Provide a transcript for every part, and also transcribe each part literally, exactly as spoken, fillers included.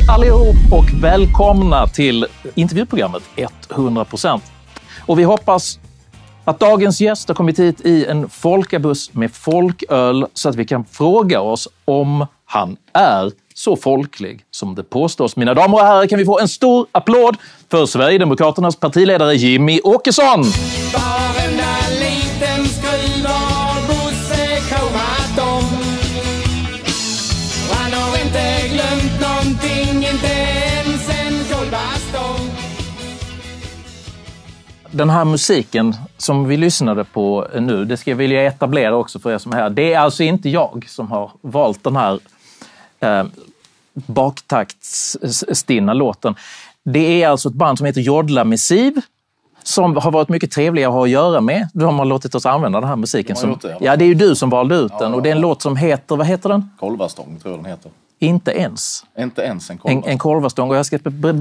allihop och välkomna till intervjuprogrammet hundra procent. Och vi hoppas att dagens gäst har kommit hit i en folkabuss med folköl så att vi kan fråga oss om han är så folklig som det påstås. Mina damer och herrar, kan vi få en stor applåd för Sverigedemokraternas partiledare Jimmy Åkesson. Varenda liten skruv har Bosse komat om. Och han har inte glömt någonting, inte ens en kolbastång. Den här musiken som vi lyssnade på nu, det ska jag vilja etablera också för er som är här. Det är alltså inte jag som har valt den här eh, baktaktsstinna låten. Det är alltså ett band som heter Jodla Missiv som har varit mycket trevliga att ha att göra med. De har låtit oss använda den här musiken. Som, det, ja, det är ju du som valde ut den. Ja, och det är en låt som heter, vad heter den? Kolvastång tror jag den heter. Inte ens. Inte ens en kolvastång. En, en kolvastång. Och jag ska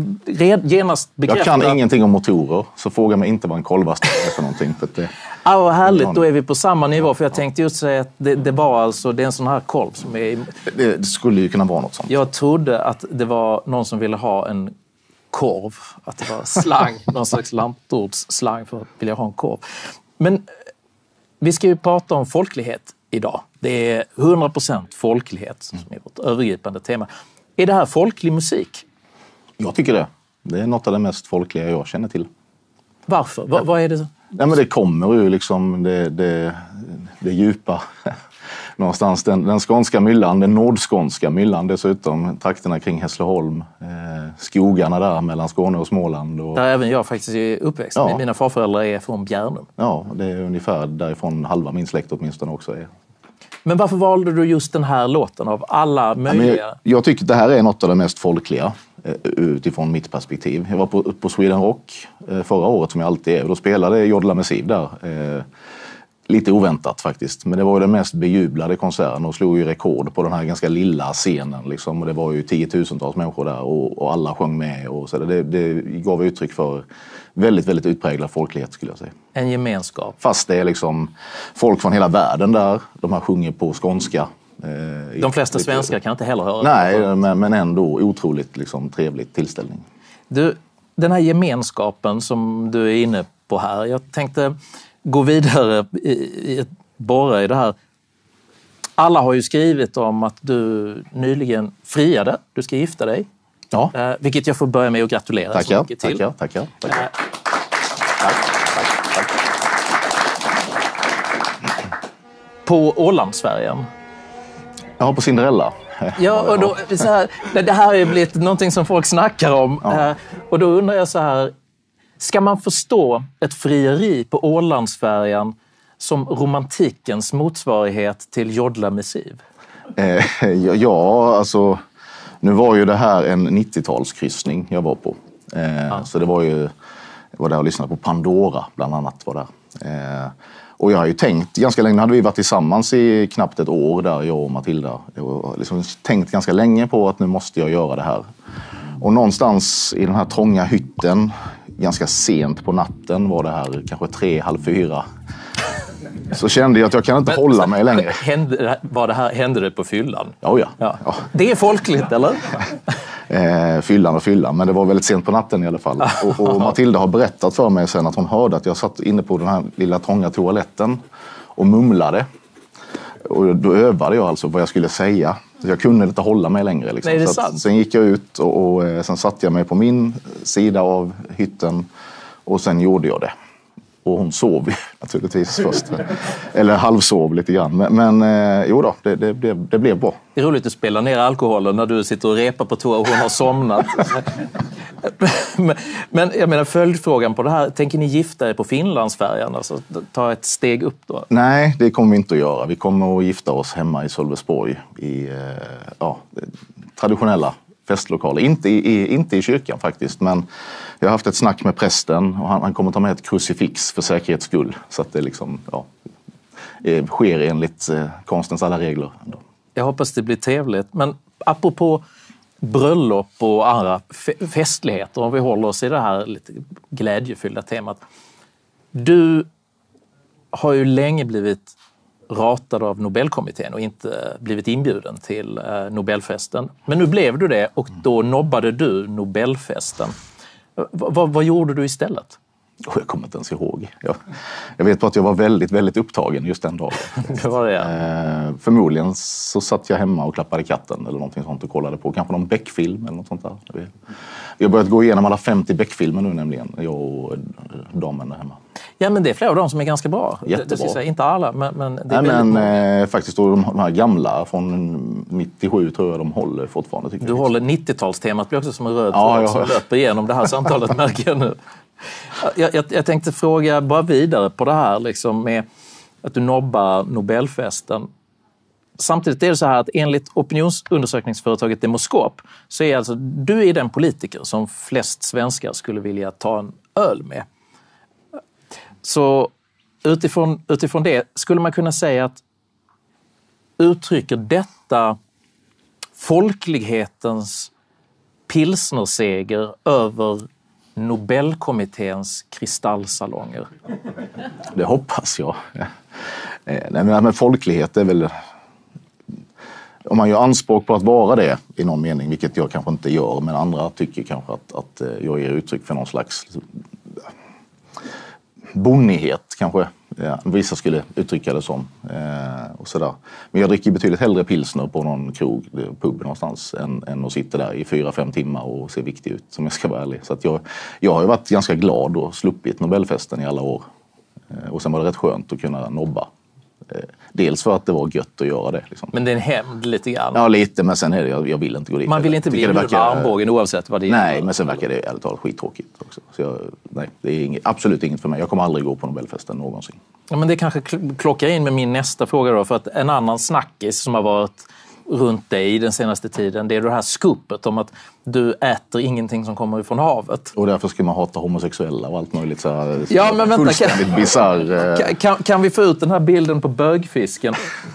genast bekräfta. Jag kan ingenting om motorer, så fråga mig inte vad en kolvastång är för någonting. För det, ja, vad härligt. Då är vi på samma nivå. För jag tänkte just säga att det, det var alltså, det är en sån här kolv som är... Det, det skulle ju kunna vara något sånt. Jag trodde att det var någon som ville ha en korv. Att det var slang, någon slags lantordsslang för att vilja ha en korv. Men vi ska ju prata om folklighet idag. Det är hundra procent folklighet som är vårt övergripande tema. Är det här folklig musik? Jag tycker det. Det är något av det mest folkliga jag känner till. Varför? Va, vad är det? Nej, men det kommer ju liksom det, det, det djupa. Någonstans den, den skånska myllan, den nordskånska myllan dessutom, trakterna kring Hässleholm, eh, skogarna där mellan Skåne och Småland. Och... Där även jag faktiskt är uppväxt. Ja. Mina farföräldrar är från Bjärnum. Ja, det är ungefär därifrån halva min släkt åtminstone också är. Men varför valde du just den här låten av alla möjliga? Ja, jag, jag tycker att det här är något av det mest folkliga eh, utifrån mitt perspektiv. Jag var på, på Sweden Rock eh, förra året som jag alltid är och då spelade Jodla Missiv där. Eh, Lite oväntat faktiskt, men det var ju den mest bejublade konserten och slog ju rekord på den här ganska lilla scenen. Liksom. Och det var ju tiotusentals människor där och, och alla sjöng med. Och så det, det gav uttryck för väldigt, väldigt utpräglad folklighet skulle jag säga. En gemenskap. Fast det är liksom folk från hela världen där, de här sjunger på skånska. Eh, de flesta svenskar kan inte heller höra. Nej, men, men ändå otroligt liksom, trevligt tillställning. Du, den här gemenskapen som du är inne på här, jag tänkte... gå vidare i, i ett borra i det här. Alla har ju skrivit om att du nyligen friade. Du ska gifta dig. Ja. Eh, vilket jag får börja med att gratulera tackar, så mycket till. Tackar, tackar, tackar. Eh. Tack, tack, tack. På Ålandsfärjan. Ja, på Cinderella. Ja, och då, så här, det här har ju blivit någonting som folk snackar om. Ja. Eh, och då undrar jag så här... Ska man förstå ett frieri på Ålandsfärjan som romantikens motsvarighet till Jodla Missiv? Eh, ja, alltså... Nu var ju det här en nittiotalskryssning jag var på. Eh, ja. Så det var ju... Jag var där och lyssnade på Pandora, bland annat. Var där. Eh, och jag har ju tänkt ganska länge... Nu hade vi varit tillsammans i knappt ett år där, jag och Matilda. Jag har liksom tänkt ganska länge på att nu måste jag göra det här. Och någonstans i den här trånga hytten... Ganska sent på natten var det här, kanske tre, halv fyra. Så kände jag att jag kan inte men, hålla mig längre. Hände, var det här, hände det på fyllan? Ja, ja. ja. ja. Det är folkligt, eller? eh, fyllan och fyllan, men det var väldigt sent på natten i alla fall. och, och Matilda har berättat för mig sen att hon hörde att jag satt inne på den här lilla trånga toaletten och mumlade. Och då övade jag alltså vad jag skulle säga. Jag kunde inte hålla mig längre. Liksom. Nej, det är så att, sant. sen gick jag ut och, och sen satte jag mig på min sida av hytten och sen gjorde jag det. Och hon sov naturligtvis först. Eller halvsov lite grann. Men, men eh, jo då, det, det, det, det blev bra. Det är roligt att spela ner alkoholen när du sitter och repar på toa och hon har somnat. men, men jag menar följdfrågan på det här. Tänker ni gifta er på Finlandsfärjan? Alltså ta ett steg upp då? Nej, det kommer vi inte att göra. Vi kommer att gifta oss hemma i Sölvesborg i eh, ja, traditionella festlokaler. Inte i, inte i kyrkan faktiskt, men jag har haft ett snack med prästen och han, han kommer ta med ett krucifix för säkerhets skull. Så att det liksom, ja, sker enligt eh, konstens alla regler. Jag hoppas det blir trevligt. Men apropå bröllop och andra festligheter, om vi håller oss i det här lite glädjefyllda temat. Du har ju länge blivit ratad av Nobelkommittén och inte blivit inbjuden till Nobelfesten. Men nu blev du det och då nobbade du Nobelfesten. V- vad, vad gjorde du istället? Jag kommer inte ens ihåg. Jag, jag vet bara att jag var väldigt, väldigt upptagen just den dagen. Det var det. Eh, förmodligen så satt jag hemma och klappade katten eller någonting sånt och kollade på kanske någon Beck-film eller något sånt där. Vi har börjat gå igenom alla femtio Beck-filmer nu nämligen, jag och damen där hemma. Ja, men det är flera av dem som är ganska bra. Jättebra. Det, det säga, inte alla, men, men det är Nej, väldigt men eh, faktiskt då de, de här gamla från nittiosju tror jag de håller fortfarande. Tycker Du jag. håller nittiotalstemat blir också som en röd Ja, tråd ja. som löper igenom det här samtalet, märker jag nu. Jag, jag, jag tänkte fråga bara vidare på det här liksom med att du nobbar Nobelfesten. Samtidigt är det så här att enligt opinionsundersökningsföretaget Demoskop så är alltså du är den politiker som flest svenskar skulle vilja ta en öl med. Så utifrån, utifrån det skulle man kunna säga att uttrycker detta folklighetens pilsnerseger över Nobelkommitténs kristallsalonger? Det hoppas jag. Nej, men, men folklighet är väl... Om man gör anspråk på att vara det i någon mening, vilket jag kanske inte gör, men andra tycker kanske att, att jag ger uttryck för någon slags bonnighet kanske. Ja, vissa skulle uttrycka det som. Eh, och sådär. Men jag dricker betydligt hellre pilsner på någon krog, pub någonstans, än, än att sitta där i fyra, fem timmar och se viktig ut, som jag ska vara ärlig. Så att jag, jag har ju varit ganska glad och sluppit Nobelfesten i alla år. Eh, och sen var det rätt skönt att kunna nobba. Eh, dels för att det var gött att göra det. Liksom. Men det är en hämnd lite grann. Ja, lite, men sen är det, jag, jag vill inte gå dit. Man vill inte bli inbjuden med armbågen oavsett vad det är. Nej, men sen verkar det ärligt talat skittråkigt också. Så jag, nej, det är inget, absolut inget för mig. Jag kommer aldrig gå på Nobelfesten någonsin. Ja, men det kanske klockar in med min nästa fråga då, för att en annan snackis som har varit runt dig den senaste tiden, det är det här skupet om att du äter ingenting som kommer ifrån havet. Och därför ska man hata homosexuella och allt möjligt så här, ja, men vänta, fullständigt kan, bizarr. Kan, kan, kan vi få ut den här bilden på bögfisken?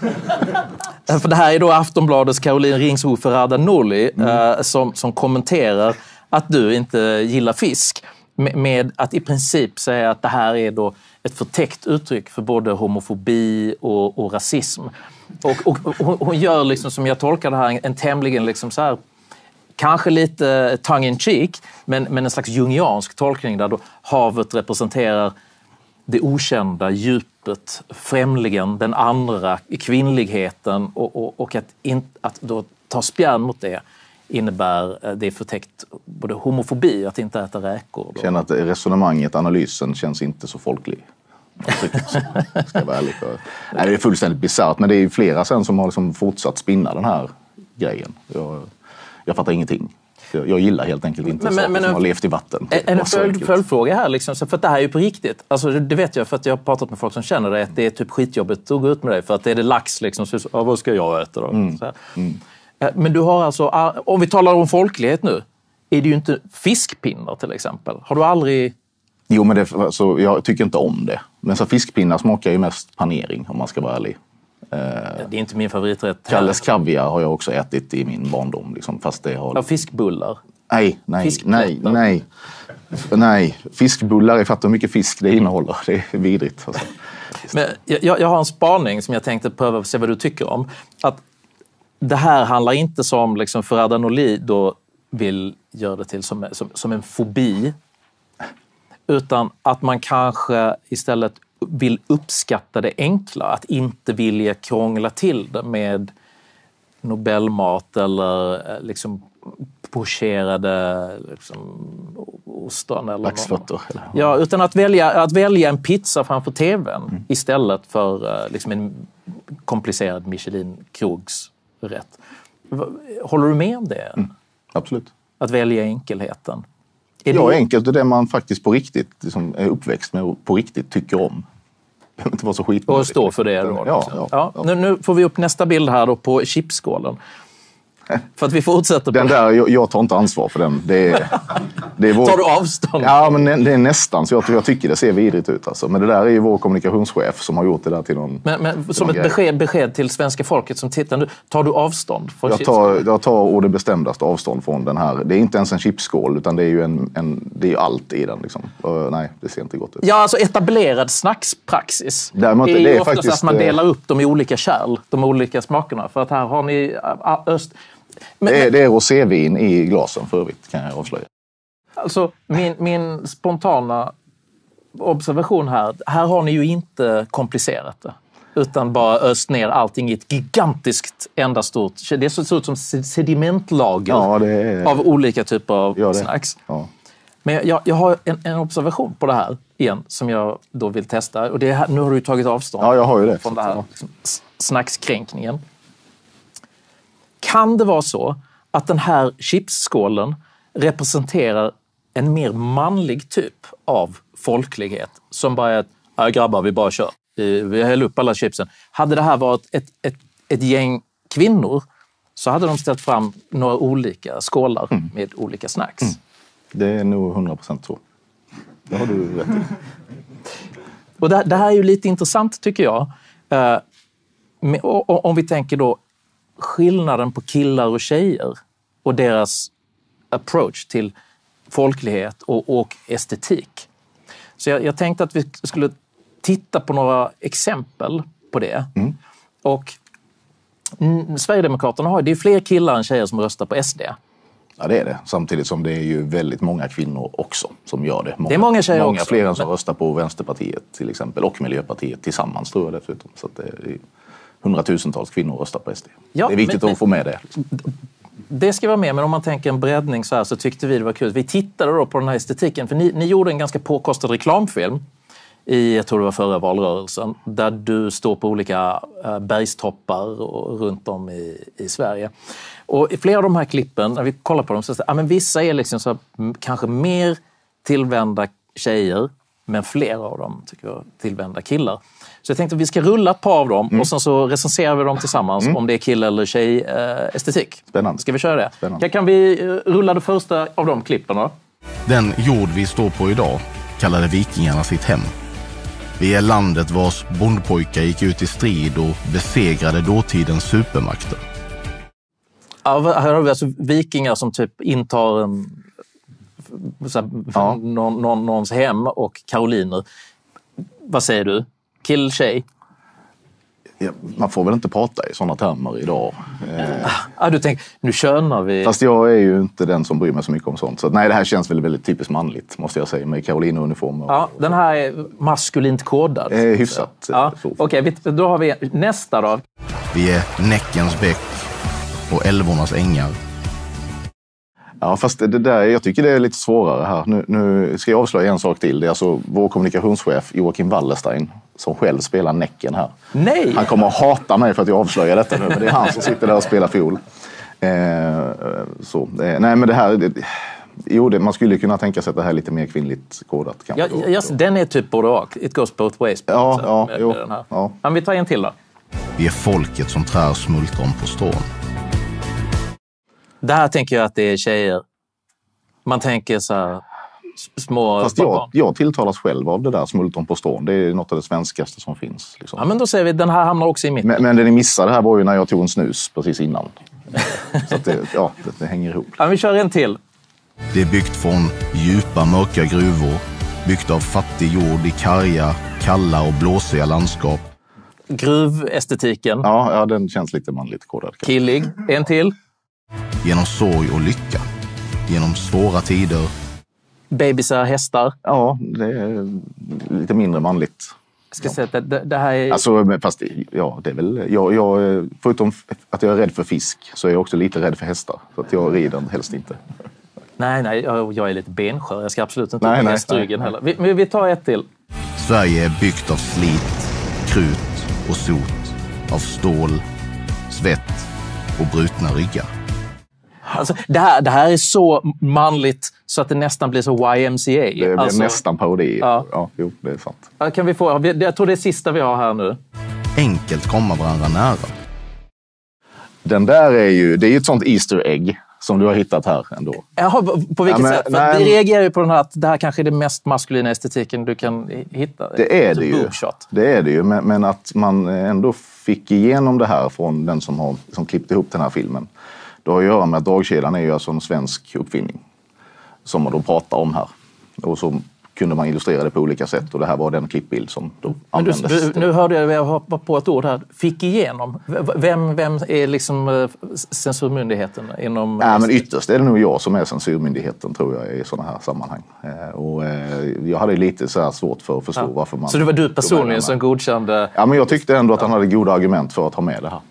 För det här är då Aftonbladets Caroline Ringshofer Radanoli mm. eh, som, som kommenterar att du inte gillar fisk med, med att i princip säga att det här är då ett förtäckt uttryck för både homofobi och, och rasism. Och, och, och hon gör, liksom, som jag tolkar det här, en tämligen liksom så här, kanske lite tongue in cheek, men, men en slags jungiansk tolkning där då havet representerar det okända, djupet, främlingen, den andra, kvinnligheten och, och, och att, in, att då ta spjärn mot det innebär det förtäckt både homofobi, att inte äta räkor. Jag känner att resonemanget, analysen känns inte så folklig. Ska jag vara ärlig för. Nej, det är fullständigt bisarrt, men det är ju flera sen som har liksom fortsatt spinna den här grejen. Jag, jag fattar ingenting. Jag, jag gillar helt enkelt inte men, saker men, som har levt i vatten. En, en följd, följdfråga här, liksom, för att det här är ju på riktigt. Alltså, det vet jag för att jag har pratat med folk som känner det, att det är typ skitjobbigt att gå ut med det, för att det är det lax, liksom, så, ja, vad ska jag äta då? Mm. Så här. Mm. Men du har alltså, om vi talar om folklighet nu, är det ju inte fiskpinnar till exempel. Har du aldrig... Jo, men det, alltså, jag tycker inte om det. Men så fiskpinnar smakar ju mest panering, om man ska vara ärlig. Det är inte min favoriträtt. Kalles kaviar har jag också ätit i min barndom. Liksom, fast det har... Ja, fiskbullar. Nej, nej, nej, nej. Nej, fiskbullar, jag fattar hur mycket fisk det innehåller. Det är vidrigt. Alltså. Men jag, jag har en spaning som jag tänkte pröva att se vad du tycker om. Att det här handlar inte som liksom för Radanoli då vill göra det till som, som, som en fobi. Utan att man kanske istället vill uppskatta det enkla. Att inte vilja krångla till det med Nobelmat eller liksom pocherade liksom, ostron. Eller laxfötter. Ja, utan att välja, att välja en pizza framför tvn mm. istället för liksom en komplicerad Michelin-krogsrätt. Håller du med om det? Mm, absolut. Att välja enkelheten. Är ja, det... enkelt är det man faktiskt på riktigt liksom, är uppväxt med och på riktigt tycker om. Det behöver inte vara så skit. Och stå för det då. Ja, ja, ja. ja. Nu, nu får vi upp nästa bild här då på chipsskålen. För att vi fortsätter på den där, jag, jag tar inte ansvar för den. Det är, det är vår... Tar du avstånd? Ja, men det är nästan så jag, jag tycker det ser vidrigt ut. Alltså. Men det där är ju vår kommunikationschef som har gjort det där till någon... Men, men till som någon ett besked, besked till svenska folket som tittar nu, tar du avstånd från jag tar, jag tar å det bestämdaste avstånd från den här. Det är inte ens en chipsskål, utan det är ju en, en, det är allt i den. Liksom. Uh, nej, det ser inte gott ut. Ja, alltså etablerad snackspraxis Däremot, är ju det är oftast faktiskt, att man delar upp dem i olika kärl, de olika smakerna. För att här har ni öst... Men, det, är, det är rosévin i glasen för övrigt, kan jag avslöja. Alltså, min, min spontana observation här, här har ni ju inte komplicerat det. Utan bara öst ner allting i ett gigantiskt enda stort... Det ser ut som sedimentlager ja, det är... av olika typer av ja, snacks. Ja. Men jag, jag har en, en observation på det här igen som jag då vill testa. Och det är här, nu har du tagit avstånd ja, jag har ju det. från det här liksom, snackskränkningen. Kan det vara så att den här chipsskålen representerar en mer manlig typ av folklighet som bara är att äh, grabbar, vi bara kör. Vi, vi häller upp alla chipsen. Hade det här varit ett, ett, ett gäng kvinnor så hade de ställt fram några olika skålar mm. med olika snacks. Mm. Det är nog hundra procent så. Det har du rätt i. Och det, det här är ju lite intressant tycker jag. Uh, med, och, om vi tänker då skillnaden på killar och tjejer och deras approach till folklighet och, och estetik. Så jag, jag tänkte att vi skulle titta på några exempel på det. Mm. Och mm, Sverigedemokraterna har, det är fler killar än tjejer som röstar på S D. Ja, det är det. Samtidigt som det är ju väldigt många kvinnor också som gör det. Många, det är många tjejer många också. fler än som men... röstar på Vänsterpartiet till exempel och Miljöpartiet tillsammans tror jag dessutom. Så att det är hundratusentals kvinnor röstar på S D. Ja, det är viktigt men, att få med det. Det ska vara med, men om man tänker en breddning så här så tyckte vi det var kul. Vi tittade då på den här estetiken, för ni, ni gjorde en ganska påkostad reklamfilm i, jag tror det var förra valrörelsen, där du står på olika äh, bergstoppar och, runt om i, i Sverige. Och i flera av de här klippen, när vi kollar på dem, så är ja, men vissa är liksom så kanske mer tillvända tjejer, men flera av dem tycker jag tillvända killar. Så jag tänkte att vi ska rulla ett par av dem mm. och sen så recenserar vi dem tillsammans mm. om det är kill- eller tjej-estetik. Eh, Spännande. Ska vi köra det? Spännande. Kan vi rulla det första av de klippen då? Den jord vi står på idag kallade vikingarna sitt hem. Vi är landet vars bondpojkar gick ut i strid och besegrade dåtidens supermakter. Ja, här har vi alltså vikingar som typ intar en, så här, ja. någon, någon, någons hem och karoliner. Vad säger du? Kill, tjej? Ja, man får väl inte prata i sådana termer idag. Eh. Ah, du tänker, nu könar vi... Fast jag är ju inte den som bryr mig så mycket om sånt. Så nej, det här känns väl väldigt typiskt manligt, måste jag säga, med karolineruniformer. Ja, den här är maskulint kodad. Eh, hyfsat. Ja. Okej, okay, då har vi nästa då. Vi är Näckens bäck och älvornas ängar. Ja, fast det där, jag tycker det är lite svårare här. Nu, nu ska jag avslöja en sak till. Det är alltså vår kommunikationschef Joakim Wallerstein som själv spelar Näcken här. Nej! Han kommer att hata mig för att jag avslöjar detta nu, men det är han som sitter där och spelar fiol. Eh, så, eh, nej, men det här... Det, jo, det, man skulle kunna tänka sig att det här är lite mer kvinnligt kodat. Ja, yes, den är typ både och. It goes both ways. Ja, så, ja, med, jo, med den här. ja. Men vi tar en till då. Vi är folket som trär smultron på strån. Där tänker jag att det är tjejer. Man tänker så här, små... Fast jag, jag tilltalas själv av det där smultron på strån. Det är något av det svenskaste som finns. Liksom. Ja, men då säger vi den här hamnar också i mitten. Men, men det ni missade här var ju när jag tog en snus precis innan. Så att det, ja, det, det hänger ihop. Ja, vi kör en till. Det är byggt från djupa mörka gruvor. Byggt av fattig jord i karga, kalla och blåsiga landskap. Gruvestetiken. Ja, ja, den känns lite manligt kodad. Killig. En till. Genom sorg och lycka. Genom svåra tider. Babysar, hästar. Ja, det är lite mindre manligt. Jag ska säga att det, det här är... Alltså, fast ja, det är väl... Jag, jag, förutom att jag är rädd för fisk så är jag också lite rädd för hästar. Så att jag rider helst inte. Nej, nej, jag, jag är lite benskör. Jag ska absolut inte nej, ta nej, hästryggen nej, heller. Vi, men vi tar ett till. Sverige är byggt av slit, krut och sot. Av stål, svett och brutna ryggar. Alltså, det, här, det här är så manligt så att det nästan blir så Y M C A. Det blir alltså, nästan parodi. Ja. Ja, jo, det är sant. Kan vi få, jag tror det är sista vi har här nu. Enkelt komma varandra nära. Den där är ju, det är ju ett sånt Easter egg som du har hittat här ändå. Jaha, på vilket ja, men, sätt? För nej, vi reagerar ju på den här att det här kanske är det mest maskulina estetiken du kan hitta. Det är alltså det ju. Boobshot. Det är det ju, men, men att man ändå fick igenom det här från den som har som klippt ihop den här filmen. Det har att göra med att dragkedjan är ju alltså en svensk uppfinning som man då pratar om här. Och så kunde man illustrera det på olika sätt och det här var den klippbild som då Men användes. du, nu hörde jag, jag hoppar på ett ord här, fick igenom. Vem, vem är liksom censurmyndigheten inom... Ja, men ytterst är det nog jag som är censurmyndigheten tror jag i sådana här sammanhang. Och jag hade lite så här svårt för att förstå ja. varför man... Så det var du personligen som godkände... Ja, men jag tyckte ändå att han hade goda argument för att ha med det här.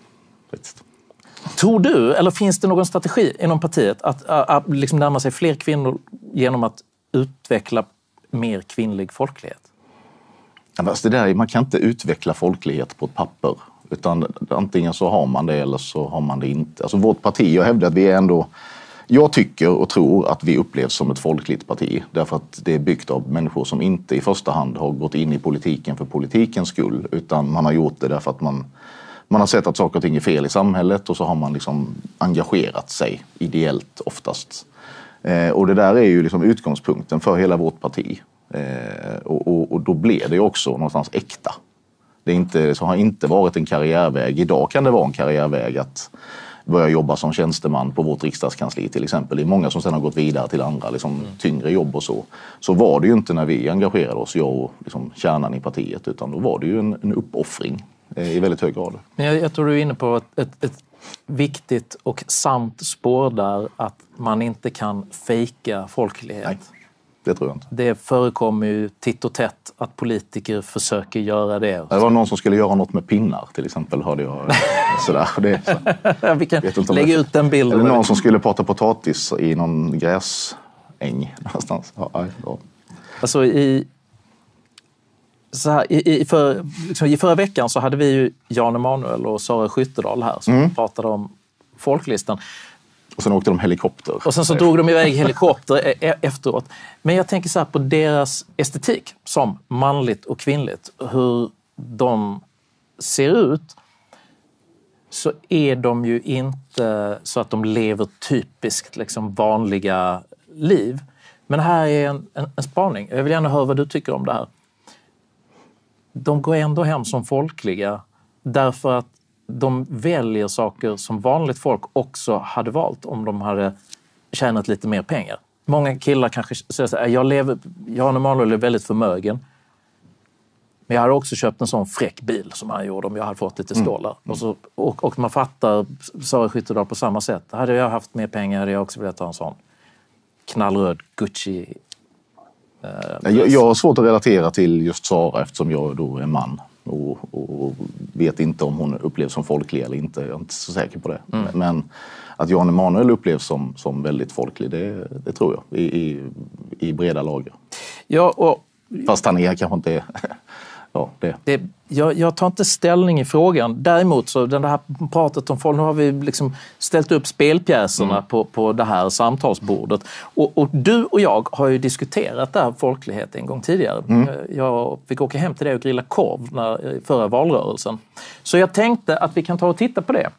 Tror du, eller finns det någon strategi inom partiet att, att, att liksom närma sig fler kvinnor genom att utveckla mer kvinnlig folklighet? Alltså det där, man kan inte utveckla folklighet på ett papper. Utan antingen så har man det eller så har man det inte. Alltså vårt parti, jag hävdar att vi är ändå... Jag tycker och tror att vi upplevs som ett folkligt parti. Därför att det är byggt av människor som inte i första hand har gått in i politiken för politikens skull. Utan man har gjort det därför att man, man har sett att saker och ting är fel i samhället. Och så har man liksom engagerat sig ideellt oftast. Eh, och det där är ju liksom utgångspunkten för hela vårt parti. Eh, och, och, och då blir det ju också någonstans äkta. Det, är inte, så har inte varit en karriärväg. Idag kan det vara en karriärväg att börja jobba som tjänsteman på vårt riksdagskansli till exempel. Det är många som sedan har gått vidare till andra liksom, mm. tyngre jobb och så. Så var det ju inte när vi engagerade oss, jag och liksom, kärnan i partiet, utan då var det ju en, en uppoffring eh, i väldigt hög grad. Men jag, jag tror du är inne på ett, ett, ett viktigt och sant spår där, att man inte kan fejka folklighet. Nej. Det tror jag inte. Det förekommer ju titt och tätt att politiker försöker göra det. Det var någon som skulle göra något med pinnar till exempel, hörde jag. Sådär. Det, så. Vi kan lägga ut den bilden. Eller någon som skulle prata potatis i någon gräsäng någonstans. Ja, ja. Alltså i, så här, i, i, för, liksom, i förra veckan så hade vi ju Jan Emanuel och Sara Skyttedal här som mm. pratade om folklistan. Och sen åkte de helikopter. Och sen så drog de iväg helikopter efteråt. Men jag tänker så här på deras estetik som manligt och kvinnligt. Hur de ser ut, så är de ju inte så att de lever typiskt liksom vanliga liv. Men här är en, en, en spaning. Jag vill gärna höra vad du tycker om det här. De går ändå hem som folkliga därför att de väljer saker som vanligt folk också hade valt om de hade tjänat lite mer pengar. Många killar kanske säger så här, jag lever, Jan Emanuel är väldigt förmögen. Men jag hade också köpt en sån fräck bil som han gjorde om jag hade fått lite stålar. Mm. Och, så, och, och man fattar Sara Skyttedal på samma sätt. Hade jag haft mer pengar hade jag också velat ha en sån knallröd Gucci. Eh, jag, jag har svårt att relatera till just Sara eftersom jag då är man. Och, och vet inte om hon upplevs som folklig eller inte. Jag är inte så säker på det. Mm. Men att Jan Emanuel upplevs som, som väldigt folklig, det, det tror jag. I, i, i breda lager. Ja, och... Fast han är kanske inte... ja, det. Det, jag, jag tar inte ställning i frågan. Däremot så den här pratet om folk, nu har vi liksom ställt upp spelpjäserna mm. på, på det här samtalsbordet. Och, och du och jag har ju diskuterat det här folklighet en gång tidigare. Mm. Jag fick åka hem till det och grilla korv när, förra valrörelsen. Så jag tänkte att vi kan ta och titta på det.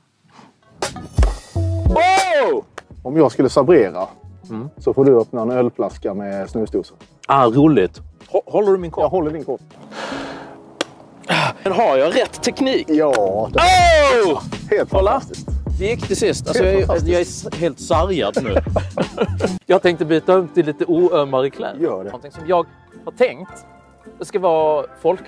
Oh! Om jag skulle sabrera mm. så får du öppna en ölflaska med snusdosa. Ah, roligt. Håller du min korv? Jag håller din korv. Men har jag rätt teknik? Ja. Det oh! Helt Kolla. Fantastiskt. Det gick till sist. Alltså, jag, är, jag är helt sargad nu. Jag tänkte byta om till lite oömmare kläder. Gör det. Någonting som jag har tänkt, det ska vara folkligt.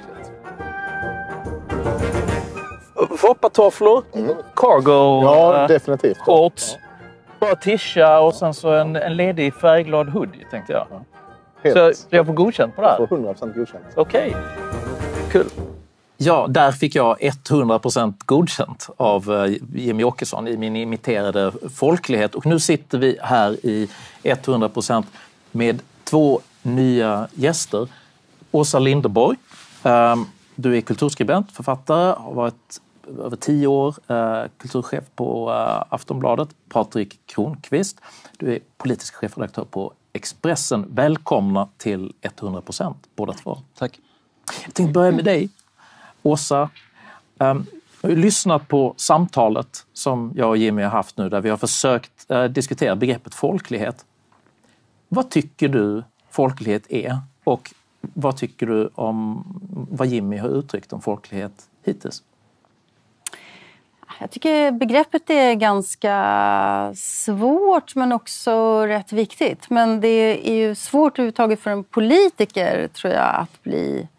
Foppatofflor, mm. cargo, ja, äh, definitivt. shorts, bara tisha och sen så en, en ledig färgglad hoodie tänkte jag. Ja. Helt. Så jag får godkänt på det här? Jag får hundra procent godkänt. Okej, okay. Kul. Ja, där fick jag hundra procent godkänt av Jimmy Åkesson i min imiterade folklighet. Och nu sitter vi här i hundra procent med två nya gäster. Åsa Linderborg, du är kulturskribent, författare, har varit över tio år kulturchef på Aftonbladet. Patrik Kronqvist, du är politisk chefredaktör på Expressen. Välkomna till hundra procent båda två. Tack. Jag tänkte börja med dig, Åsa. Um, Jag har ju lyssnat på samtalet som jag och Jimmy har haft nu där vi har försökt eh, diskutera begreppet folklighet. Vad tycker du folklighet är och vad tycker du om vad Jimmy har uttryckt om folklighet hittills? Jag tycker begreppet är ganska svårt men också rätt viktigt. Men det är ju svårt överhuvudtaget för en politiker, tror jag, att bli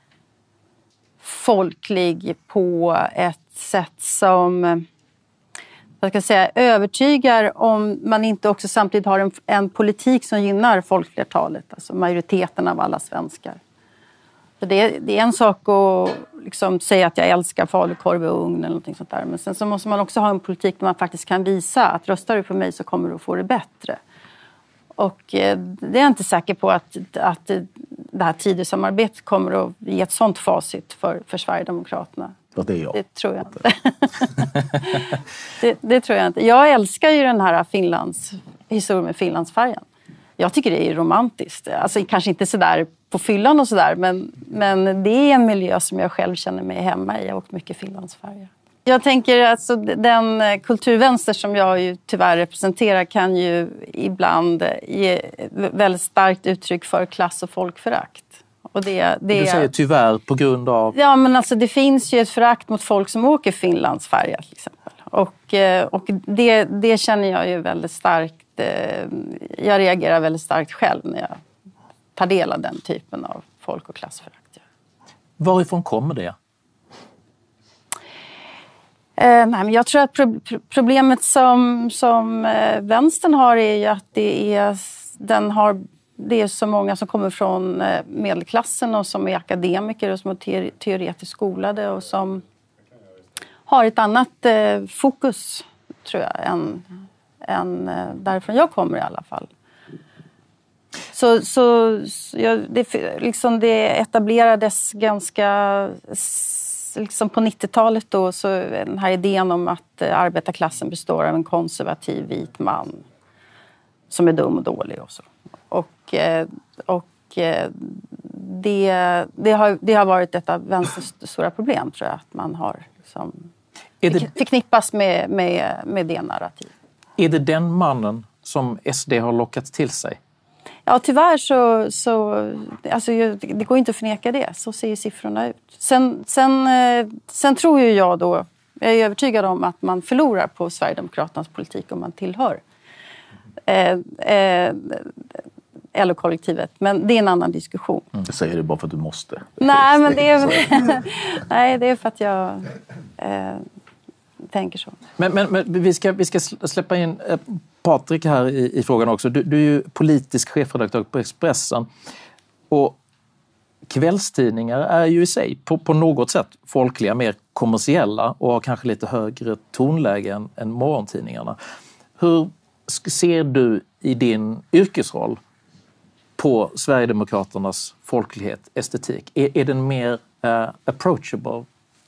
folklig på ett sätt som, vad ska jag säga, övertygar om man inte också samtidigt har en, en politik som gynnar folkflertalet, alltså majoriteten av alla svenskar. Så det, det är en sak att liksom säga att jag älskar falukorv och ugn eller någonting sånt där. Men sen så måste man också ha en politik där man faktiskt kan visa att röstar du på mig så kommer du att få det bättre. Och eh, det är jag inte säker på att, att det här Tidösamarbetet kommer att ge ett sånt facit för, för Sverigedemokraterna. Det är jag. Det tror jag inte. det, det tror jag inte. Jag älskar ju den här Finlands, historien med Finlandsfärjan. Jag tycker det är romantiskt. Alltså kanske inte sådär på fyllan och sådär, men, men det är en miljö som jag själv känner mig hemma i. Jag har åkt mycket Finlandsfärja. Jag tänker alltså den kulturvänster som jag ju tyvärr representerar kan ju ibland ge väldigt starkt uttryck för klass- och folkförakt. Och det, det du säger tyvärr på grund av... Ja, men alltså det finns ju ett förakt mot folk som åker Finlandsfärja till exempel. Och, och det, det känner jag ju väldigt starkt. Jag reagerar väldigt starkt själv när jag tar del av den typen av folk- och klassförakt. Varifrån kommer det? Eh, nej, men jag tror att pro- problemet som, som eh, vänstern har är ju att det är, den har, det är så många som kommer från eh, medelklassen och som är akademiker och som är te- teoretiskt skolade och som har ett annat eh, fokus, tror jag, än, än eh, därifrån jag kommer i alla fall. Så, så, så ja, det, liksom det etablerades ganska... Liksom på nittiotalet då, så den här idén om att arbetarklassen består av en konservativ vit man som är dum och dålig och så. Och, och det, det, har, det har varit ett av vänsterns stora problem, tror jag, att man har liksom är det, förknippas med, med, med det narrativ. Är det den mannen som S D har lockat till sig? Ja, tyvärr så, så alltså, det går inte att förneka det. Så ser ju siffrorna ut. Sen, sen, sen tror ju jag då, jag är övertygad om att man förlorar på Sverigedemokraternas politik om man tillhör eh, eh, L O-kollektivet. Men det är en annan diskussion. Mm. Jag säger det bara för att du måste. Nej, men det är, nej, det är för att jag eh, tänker så. Men, men, men vi, ska, vi ska släppa in eh, Patrik här i, i frågan också. Du, du är ju politisk chefredaktör på Expressen. Och kvällstidningar är ju i sig på, på något sätt folkliga, mer kommersiella och har kanske lite högre tonläge än, än morgontidningarna. Hur ser du i din yrkesroll på Sverigedemokraternas folklighet, estetik? Är, är den mer uh, approachable?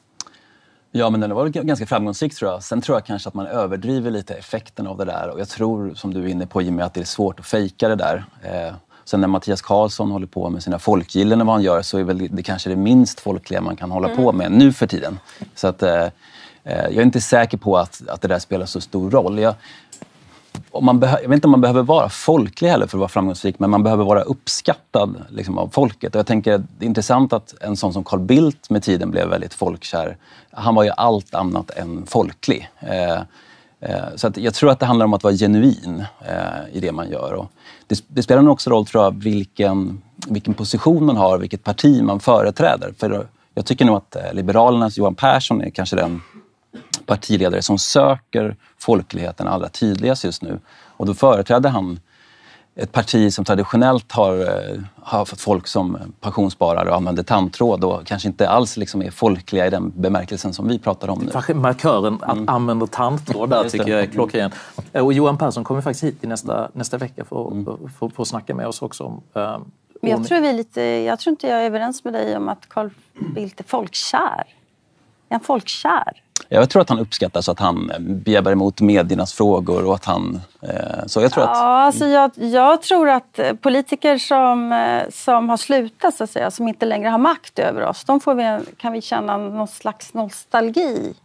Ja, men den var ganska framgångsrik, tror jag. Sen tror jag kanske att man överdriver lite effekten av det där. Och jag tror, som du är inne på, Jimmy, att det är svårt att fejka det där. Eh, sen när Mattias Karlsson håller på med sina folkgillen och vad han gör, så är väl det kanske det minst folkliga man kan hålla mm. på med nu för tiden. Så att eh, jag är inte säker på att, att det där spelar så stor roll. Jag, om man behö- jag vet inte om man behöver vara folklig heller för att vara framgångsrik, men man behöver vara uppskattad liksom, av folket. Och jag tänker att det är intressant att en sån som Carl Bildt med tiden blev väldigt folkkär. Han var ju allt annat än folklig. Eh, eh, så att jag tror att det handlar om att vara genuin eh, i det man gör. Och det, det spelar nog också roll, tror jag, vilken, vilken position man har, vilket parti man företräder. För jag tycker nog att Liberalernas Johan Persson är kanske den partiledare som söker folkligheten allra tydligast just nu. Och då företräder han ett parti som traditionellt har, har fått folk som pensionssparare och använder tandtråd och kanske inte alls liksom är folkliga i den bemärkelsen som vi pratar om nu. Markören att mm. använda tandtråd där tycker jag är klockren. Och Johan Persson kommer faktiskt hit i nästa, nästa vecka för att mm. för, för snacka med oss också om... Uh, Men jag tror, vi lite, jag tror inte jag är överens med dig om att Carl Bildt är folkkär. Är han folkkär? Jag tror att han uppskattar så att han begär emot mediernas frågor och att han... Eh, så jag tror att... Ja, alltså jag, jag tror att politiker som, som har slutat, så att säga, som inte längre har makt över oss, de får vi, kan vi känna någon slags nostalgi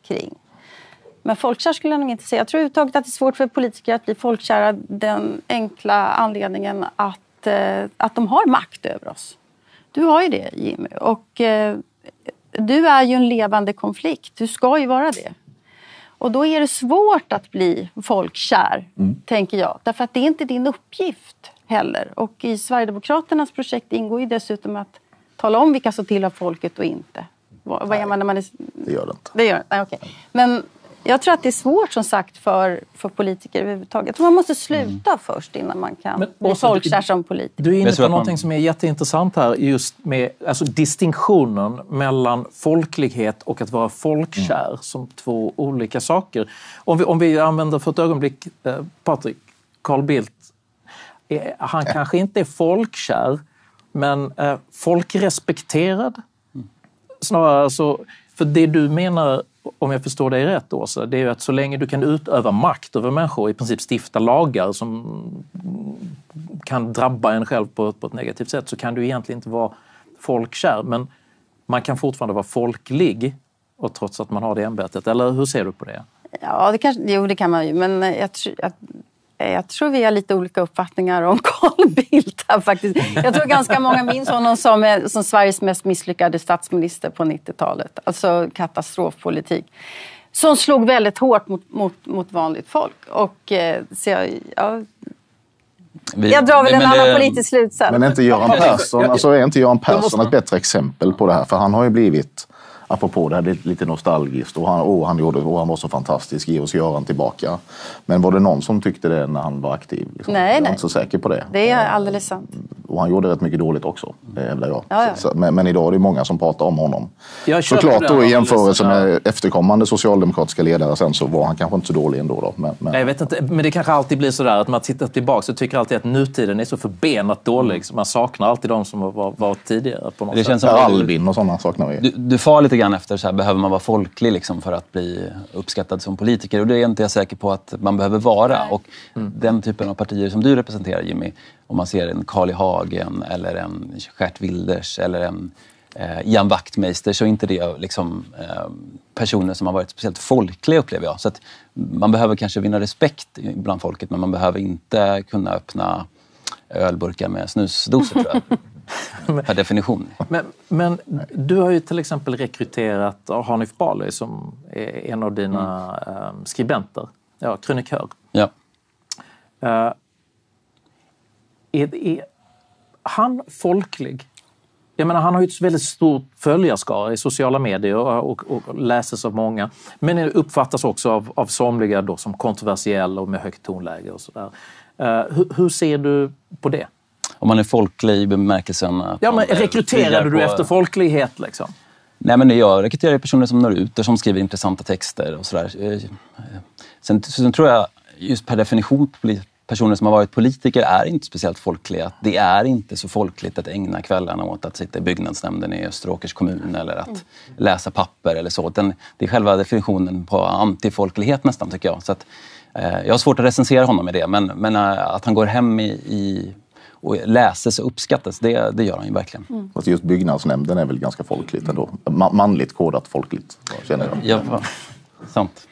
kring. Men folkkär skulle jag nog inte säga. Jag tror överhuvudtaget att det är svårt för politiker att bli folkkära den enkla anledningen att, eh, att de har makt över oss. Du har ju det, Jimmy. Och eh, du är ju en levande konflikt. Du ska ju vara det. Och då är det svårt att bli folkkär, mm. tänker jag. Därför att det är inte din uppgift heller. Och i Sverigedemokraternas projekt ingår ju dessutom att tala om vilka som tillhör folket och inte. Vad, vad gör man när man är... Det gör det inte. Det gör det, nej, okej. Men jag tror att det är svårt som sagt för, för politiker överhuvudtaget. Jag tror man måste sluta mm. först innan man kan Men, bli folkkär som politiker. Du är inne på någonting man... som är jätteintressant här, just med alltså, distinktionen mellan folklighet och att vara folkkär mm. som två olika saker. Om vi, om vi använder för ett ögonblick eh, Patrik, Carl Bildt, eh, han ja. kanske inte är folkkär, men eh, folkrespekterad. Mm. Snarare så, för det du menar, om jag förstår dig rätt, Åsa, det är ju att så länge du kan utöva makt över människor, i princip stifta lagar som kan drabba en själv på, på ett negativt sätt, så kan du egentligen inte vara folkkär. Men man kan fortfarande vara folklig, och trots att man har det ämbetet. Eller hur ser du på det? Ja, det kanske, jo, det kan man ju. Men jag, tr- jag, jag tror vi har lite olika uppfattningar om Carl Bildt här faktiskt. Jag tror ganska många minns honom som, är, som Sveriges mest misslyckade statsminister på nittiotalet. Alltså katastrofpolitik. Som slog väldigt hårt mot, mot, mot vanligt folk. Och eh, så jag... Ja, vi, jag drar väl en annan det, politisk slutsats. Men är inte Göran Persson, alltså är inte Göran Persson ett bättre exempel på det här? För han har ju blivit... Apropå det här, det är lite nostalgiskt. Och han, oh, han, gjorde, oh, han var så fantastisk, ge oss Göran tillbaka. Men var det någon som tyckte det när han var aktiv? Liksom? Nej, jag är nej. inte så säker på det. Det är alldeles sant. Och han gjorde rätt mycket dåligt också, hävdar jag. Ja, ja. Så, men, men idag är det många som pratar om honom. Såklart då i jämförelse med efterkommande socialdemokratiska ledare sen, så var han kanske inte så dålig ändå. Då. Men, men... Nej, jag vet inte, men det kanske alltid blir sådär att man tittar tillbaka så tycker alltid att nutiden är så förbenat dålig. Så man saknar alltid de som var, var tidigare på något det sätt. Känns som ja, Albin och sådana saknar vi. Du, du far lite grann efter så här, behöver man vara folklig liksom för att bli uppskattad som politiker, och det är inte jag säker på att man behöver vara. Och mm. den typen av partier som du representerar, Jimmy, om man ser en Carl I. Hagen eller en Gert Wilders eller en eh, Ian Wachtmeister, så är inte det liksom, eh, personer som har varit speciellt folkliga, upplever jag. Så att man behöver kanske vinna respekt bland folket, men man behöver inte kunna öppna ölburkar med snusdosor, tror jag. Per definition. Men, men du har ju till exempel rekryterat Hanif Bali som är en av dina mm. skribenter, ja, krönikör. Ja. Uh, är, är han folklig? Jag menar, han har ju ett väldigt stort följarskara i sociala medier och, och, och läses av många. Men det uppfattas också av, av somliga då som kontroversiell och med högt tonläge och sådär. Uh, hur, hur ser du på det? Om man är folklig i bemärkelsen att... Ja, men rekryterade du på... efter folklighet liksom? Nej, men jag rekryterar personer som når ut och som skriver intressanta texter och sådär. Sen, sen tror jag, just per definition, personer som har varit politiker är inte speciellt folkliga. Det är inte så folkligt att ägna kvällarna åt att sitta i byggnadsnämnden i Österåkers kommun eller att mm. läsa papper eller så. Den, det är själva definitionen på antifolklighet nästan, tycker jag. Så att, eh, jag har svårt att recensera honom med det, men, men äh, att han går hem i... i och läses och uppskattas, det, det gör han ju verkligen. Mm. Fast just byggnadsnämnden är väl ganska folkligt ändå. Ma- manligt kodat folkligt, känner jag. Ja, sant.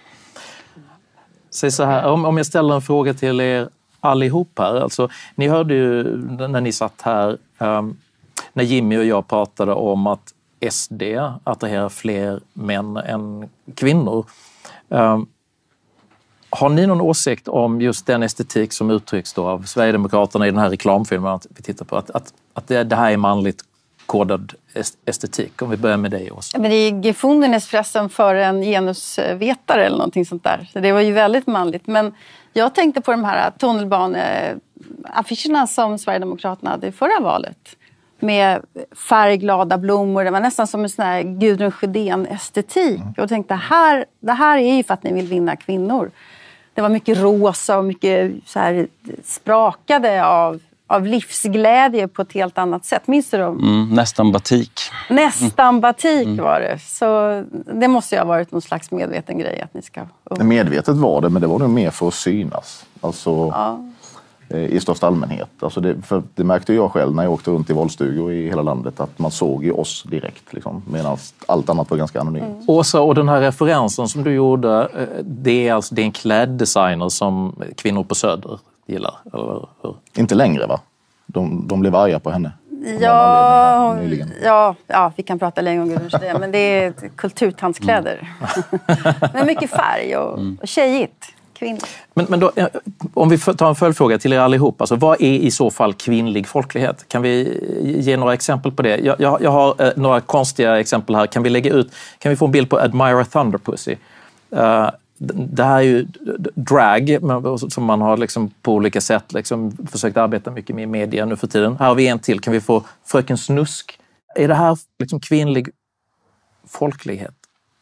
Säg så här, om, om jag ställer en fråga till er allihop här. Alltså, ni hörde ju när ni satt här, um, när Jimmy och jag pratade om att S D attraherar fler män än kvinnor. Um, Har ni någon åsikt om just den estetik som uttrycks då av Sverigedemokraterna i den här reklamfilmen att vi tittar på? Att, att, att det, det här är manligt kodad estetik. Om vi börjar med dig också. Men det är gefundenes förresten för en genusvetare eller någonting sånt där. Så det var ju väldigt manligt. Men jag tänkte på de här tunnelbaneaffischerna som Sverigedemokraterna hade i förra valet. Med färgglada blommor. Det var nästan som en sån här Gudrun Sjödén-estetik. Och jag tänkte, här, det här är ju för att ni vill vinna kvinnor. Det var mycket rosa och mycket så här sprakade av, av livsglädje på ett helt annat sätt. Minns du dem? Mm, nästan batik. Nästan batik mm. var det. Så det måste ju ha varit någon slags medveten grej att ni ska... Um. Medvetet var det, men det var nog mer för att synas. Alltså... Ja. i största allmänhet. Alltså det, för det märkte jag själv när jag åkte runt i våldstugor i hela landet, att man såg ju oss direkt, liksom, medan allt annat var ganska anonymt. Mm. Åsa, och den här referensen som du gjorde, det är alltså det är en kläddesigner som kvinnor på Söder gillar, eller hur? Inte längre, va? De, de blev arga på henne. Ja, ja, ja, vi kan prata länge om Gudrun Schyman, men det är kulturtandskläder. Mm. Men mycket färg och, mm. och tjejigt. Men, men då, om vi tar en följdfråga till er allihop, alltså, vad är i så fall kvinnlig folklighet? Kan vi ge några exempel på det? Jag, jag, jag har eh, några konstiga exempel här. Kan vi lägga ut, kan vi få en bild på Admire a Thunderpussy? Uh, det här är ju drag som man har liksom på olika sätt liksom försökt arbeta mycket med i media nu för tiden. Här har vi en till. Kan vi få Fröken Snusk? Är det här liksom kvinnlig folklighet?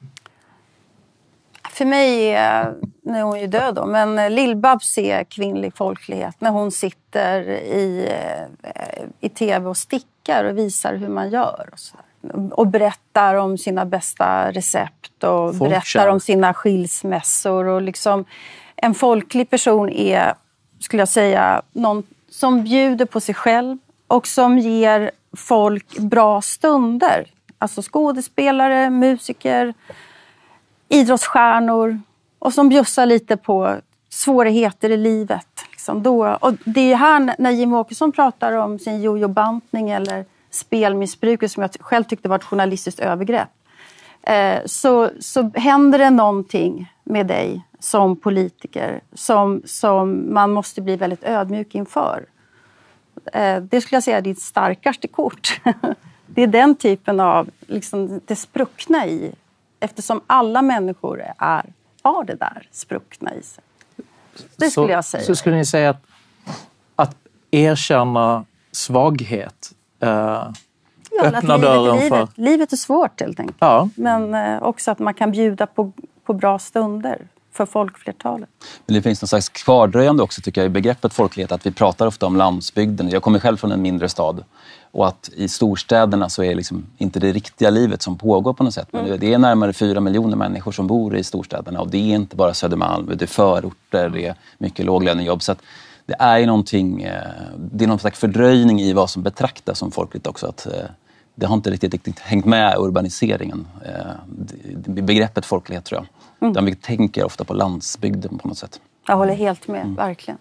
För mig, nu är hon ju död då, men Lill-Babs är kvinnlig folklighet. När hon sitter i, i tv och stickar och visar hur man gör. Och, så och berättar om sina bästa recept och Folkkär. berättar om sina skilsmässor. Och liksom, en folklig person är, skulle jag säga, någon som bjuder på sig själv och som ger folk bra stunder. Alltså skådespelare, musiker, idrottsstjärnor och som bjussar lite på svårigheter i livet. Liksom då. Och det är här när Jimmie Åkesson pratar om sin jojo-bantning eller spelmissbruk, som jag själv tyckte var ett journalistiskt övergrepp. Eh, så, så händer det någonting med dig som politiker som, som man måste bli väldigt ödmjuk inför. Eh, det skulle jag säga är ditt starkaste kort. Det är den typen av liksom, det spruckna i. Eftersom alla människor är, har det där spruckna i sig. Det skulle så, jag säga. Så skulle ni säga att, att erkänna svaghet eh, ja, öppnar dörren livet, för... Livet är svårt helt enkelt. Ja. Men eh, också att man kan bjuda på, på bra stunder för folkflertalet. Men det finns någon slags kvardröjande också tycker jag i begreppet folklighet. Att vi pratar ofta om landsbygden. Jag kommer själv från en mindre stad. Och att i storstäderna så är liksom inte det riktiga livet som pågår på något sätt. Men mm. det är närmare fyra miljoner människor som bor i storstäderna. Och det är inte bara Södermalm, det är förorter, det är mycket låglönejobb. Så att det är ju någonting, det är någon slags fördröjning i vad som betraktas som folkligt också. Att det har inte riktigt, riktigt hängt med urbaniseringen. Begreppet folklighet tror jag. Mm. Utan vi tänker ofta på landsbygden på något sätt. Jag håller helt med, mm. verkligen.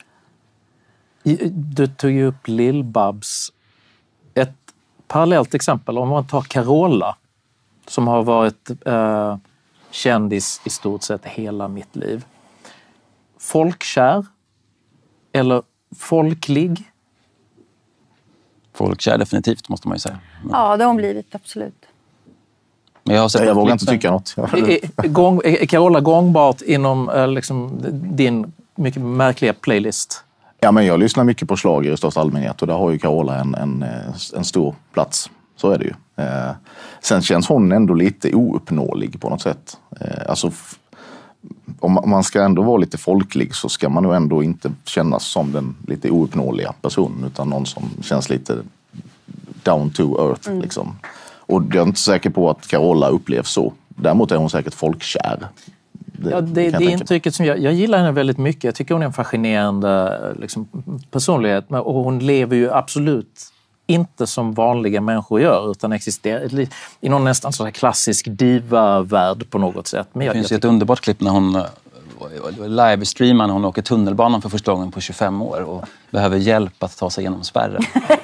Du tog ju upp Lill-Babs. Ett parallellt exempel, om man tar Carola som har varit eh, kändis i stort sett hela mitt liv. Folkkär eller folklig? Folkkär definitivt måste man ju säga. Men... Ja, det har hon blivit, absolut. Men jag, har sett jag vågar inte tycka något. Är, gång, är Carola gångbart inom eh, liksom, din mycket märkliga playlist? Ja, men jag lyssnar mycket på schlager i största allmänhet och där har ju Carola en, en, en stor plats. Så är det ju. Eh, sen känns hon ändå lite ouppnåelig på något sätt. Eh, alltså, f- om man ska ändå vara lite folklig så ska man nog ändå inte kännas som den lite ouppnåeliga personen utan någon som känns lite down to earth. Mm. Liksom. Och jag är inte säker på att Carola upplevs så. Däremot är hon säkert folkkär. Det, ja, det, det intrycket som jag, jag gillar henne väldigt mycket. Jag tycker hon är en fascinerande liksom, personlighet. Och hon lever ju absolut inte som vanliga människor gör utan existerar i någon nästan sån här klassisk diva-värld på något sätt. Men jag, det finns jag ett underbart klipp när hon livestreamar när hon åker tunnelbanan för första gången på tjugofem år och behöver hjälp att ta sig igenom spärren.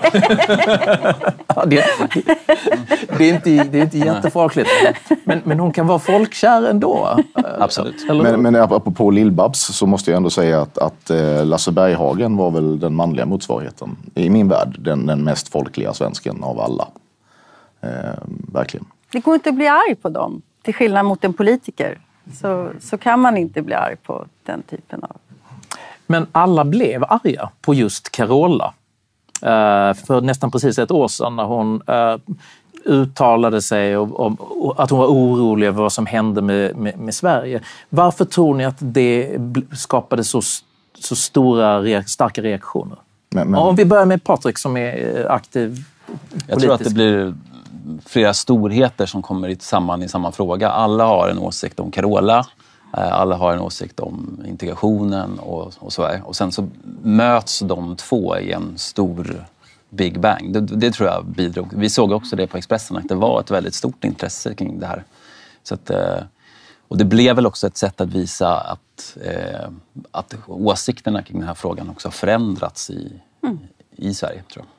ja, det, det, är inte, det är inte jättefolkligt. Men, men hon kan vara folkkär ändå. Absolut. Men, men apropå Lill-Babs så måste jag ändå säga att, att Lasse Berghagen var väl den manliga motsvarigheten. I min värld den, den mest folkliga svensken av alla. Eh, verkligen. Det går inte att bli arg på dem. Till skillnad mot en politiker. Så, så kan man inte bli arg på den typen av... Men alla blev arga på just Carola. Uh, för nästan precis ett år sedan när hon uh, uttalade sig om, om, om att hon var orolig över vad som hände med, med, med Sverige. Varför tror ni att det skapade så, så stora, reak- starka reaktioner? Men, men... Om vi börjar med Patrik som är aktiv politisk. Jag tror att det blir flera storheter som kommer samman i samma fråga. Alla har en åsikt om Carola. Alla har en åsikt om integrationen och, och så här. Och sen så möts de två i en stor Big Bang. Det, det tror jag bidrog. Vi såg också det på Expressen att det var ett väldigt stort intresse kring det här. Så att, och det blev väl också ett sätt att visa att, eh, att åsikterna kring den här frågan också har förändrats i, mm. i Sverige, tror jag.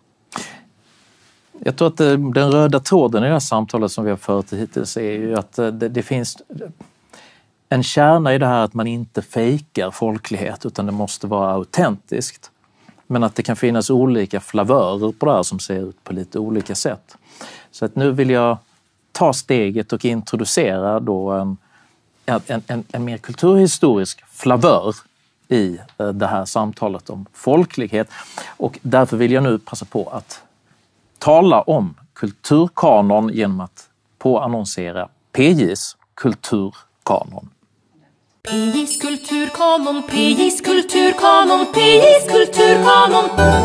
Jag tror att den röda tråden i det här samtalet som vi har fört hittills är ju att det, det finns en kärna i det här att man inte fejkar folklighet utan det måste vara autentiskt. Men att det kan finnas olika flavörer på det här som ser ut på lite olika sätt. Så att nu vill jag ta steget och introducera då en, en, en, en mer kulturhistorisk flavör i det här samtalet om folklighet. Och därför vill jag nu passa på att tala om kulturkanon genom att påannonsera P J:s kulturkanon. P J:s kulturkanon, P J:s kulturkanon, P J:s kulturkanon.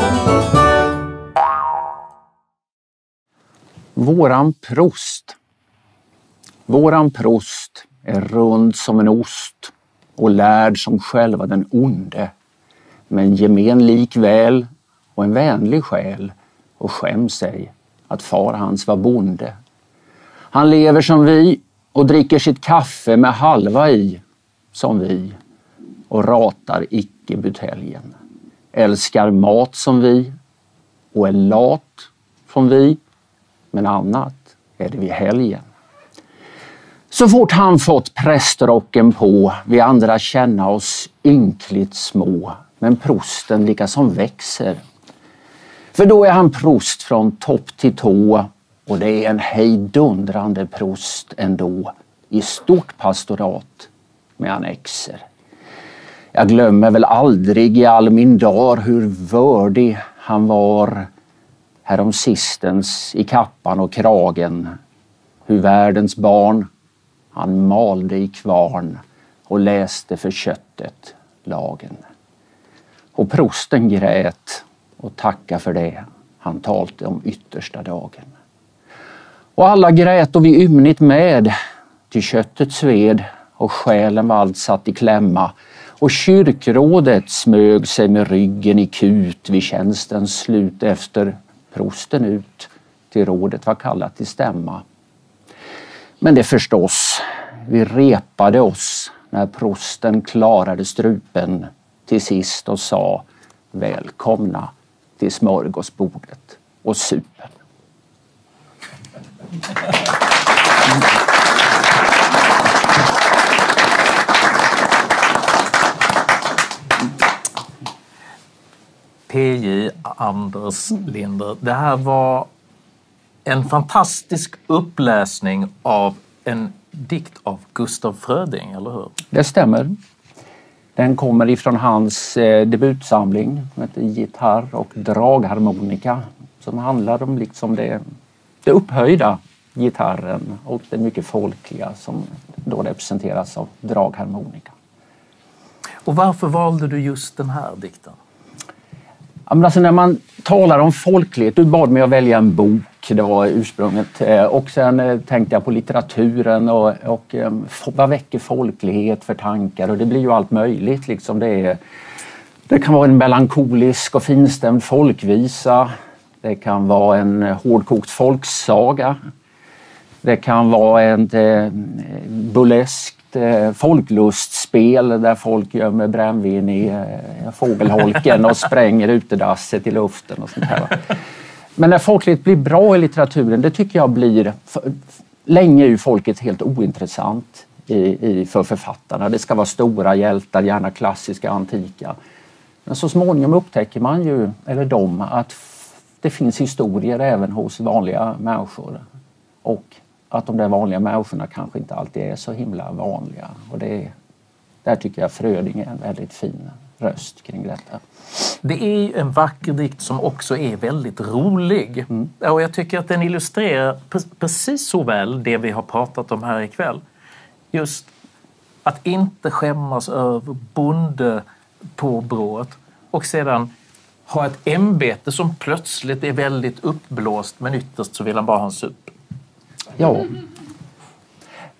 Våran prost. Våran prost är rund som en ost och lärd som själva den onde. Men gemen likväl och en vänlig själ och skäm sig att far hans var bonde. Han lever som vi och dricker sitt kaffe med halva i som vi och ratar icke buteljen. Älskar mat som vi och är lat som vi, men annat är det vid helgen. Så fort han fått prästrocken på, vi andra känna oss ynkligt små, men prosten lika som växer. För då är han prost från topp till tå och det är en hejdundrande prost ändå i stort pastorat med annexer. Jag glömmer väl aldrig i all min dag hur vördig han var härom sistens i kappan och kragen. Hur världens barn han malde i kvarn och läste för köttet lagen. Och prosten grät och tacka för det han talte om yttersta dagen. Och alla grät och vi ymnigt med till köttet sved och själen var allt satt i klämma. Och kyrkrådet smög sig med ryggen i kut vid tjänstens slut efter prosten ut till rådet var kallat till stämma. Men det förstås, vi repade oss när prosten klarade strupen till sist och sa välkomna till smörgåsbordet och supen. P J Anders Linder, det här var en fantastisk uppläsning av en dikt av Gustaf Fröding, eller hur? Det stämmer. Den kommer ifrån hans eh, debutsamling som heter Gitarr och dragharmonika som handlar om liksom det, det upphöjda gitarren och det mycket folkliga som då representeras av dragharmonika. Och varför valde du just den här dikten? Alltså när man talar om folklighet, du bad mig att välja en bok, det var ursprunget. Och sen tänkte jag på litteraturen och, och vad väcker folklighet för tankar. Och det blir ju allt möjligt. Liksom det, är, det kan vara en melankolisk och finstämd folkvisa. Det kan vara en hårdkokt folksaga. Det kan vara ett eh, burleskt eh, folklustspel där folk gömmer brännvin i eh, fågelholken och spränger utedasset i luften och sånt här. Men när folkligt blir bra i litteraturen, det tycker jag blir... För, länge är ju folket helt ointressant i, i, för författarna. Det ska vara stora hjältar, gärna klassiska, antika. Men så småningom upptäcker man ju, eller de, att det finns historier även hos vanliga människor. Och att de där vanliga människorna kanske inte alltid är så himla vanliga. Och det, där tycker jag Fröding är en väldigt fin röst kring detta. Det är ju en vacker dikt som också är väldigt rolig. Mm. Och jag tycker att den illustrerar precis så väl det vi har pratat om här ikväll. Just att inte skämmas över bonde på brået och sedan ha ett ämbete som plötsligt är väldigt uppblåst men ytterst så vill han bara ha en sup. Ja.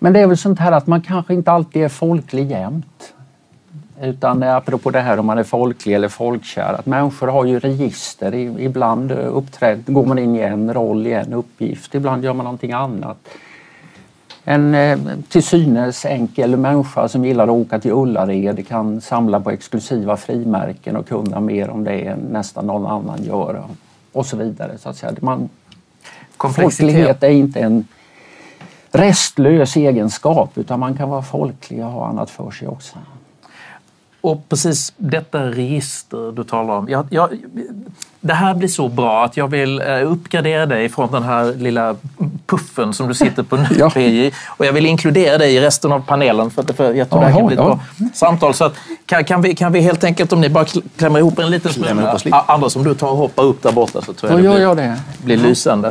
Men det är väl sånt här att man kanske inte alltid är folklig jämt. Utan apropå det här om man är folklig eller folkkär, att människor har ju register. Ibland uppträd, går man in i en roll, i en uppgift. Ibland gör man någonting annat. En eh, till synes enkel människa som gillar att åka till Ullared kan samla på exklusiva frimärken och kunna mer om det än nästan någon annan gör. Och så vidare. Så att säga. Man, folklighet är inte en restlös egenskap, utan man kan vara folklig och ha annat för sig också. Och precis detta register du talar om. Jag, jag, det här blir så bra att jag vill uppgradera dig från den här lilla puffen som du sitter på nu, ja. P J. Och jag vill inkludera dig i resten av panelen för att för jag tror Aha, det här kan bli ett ja. bra samtal. Så att, kan, kan, vi, kan vi helt enkelt, om ni bara klämmer ihop en liten smula, andra som du tar och hoppar upp där borta, så tror jag då det, gör blir, jag det. blir lysande.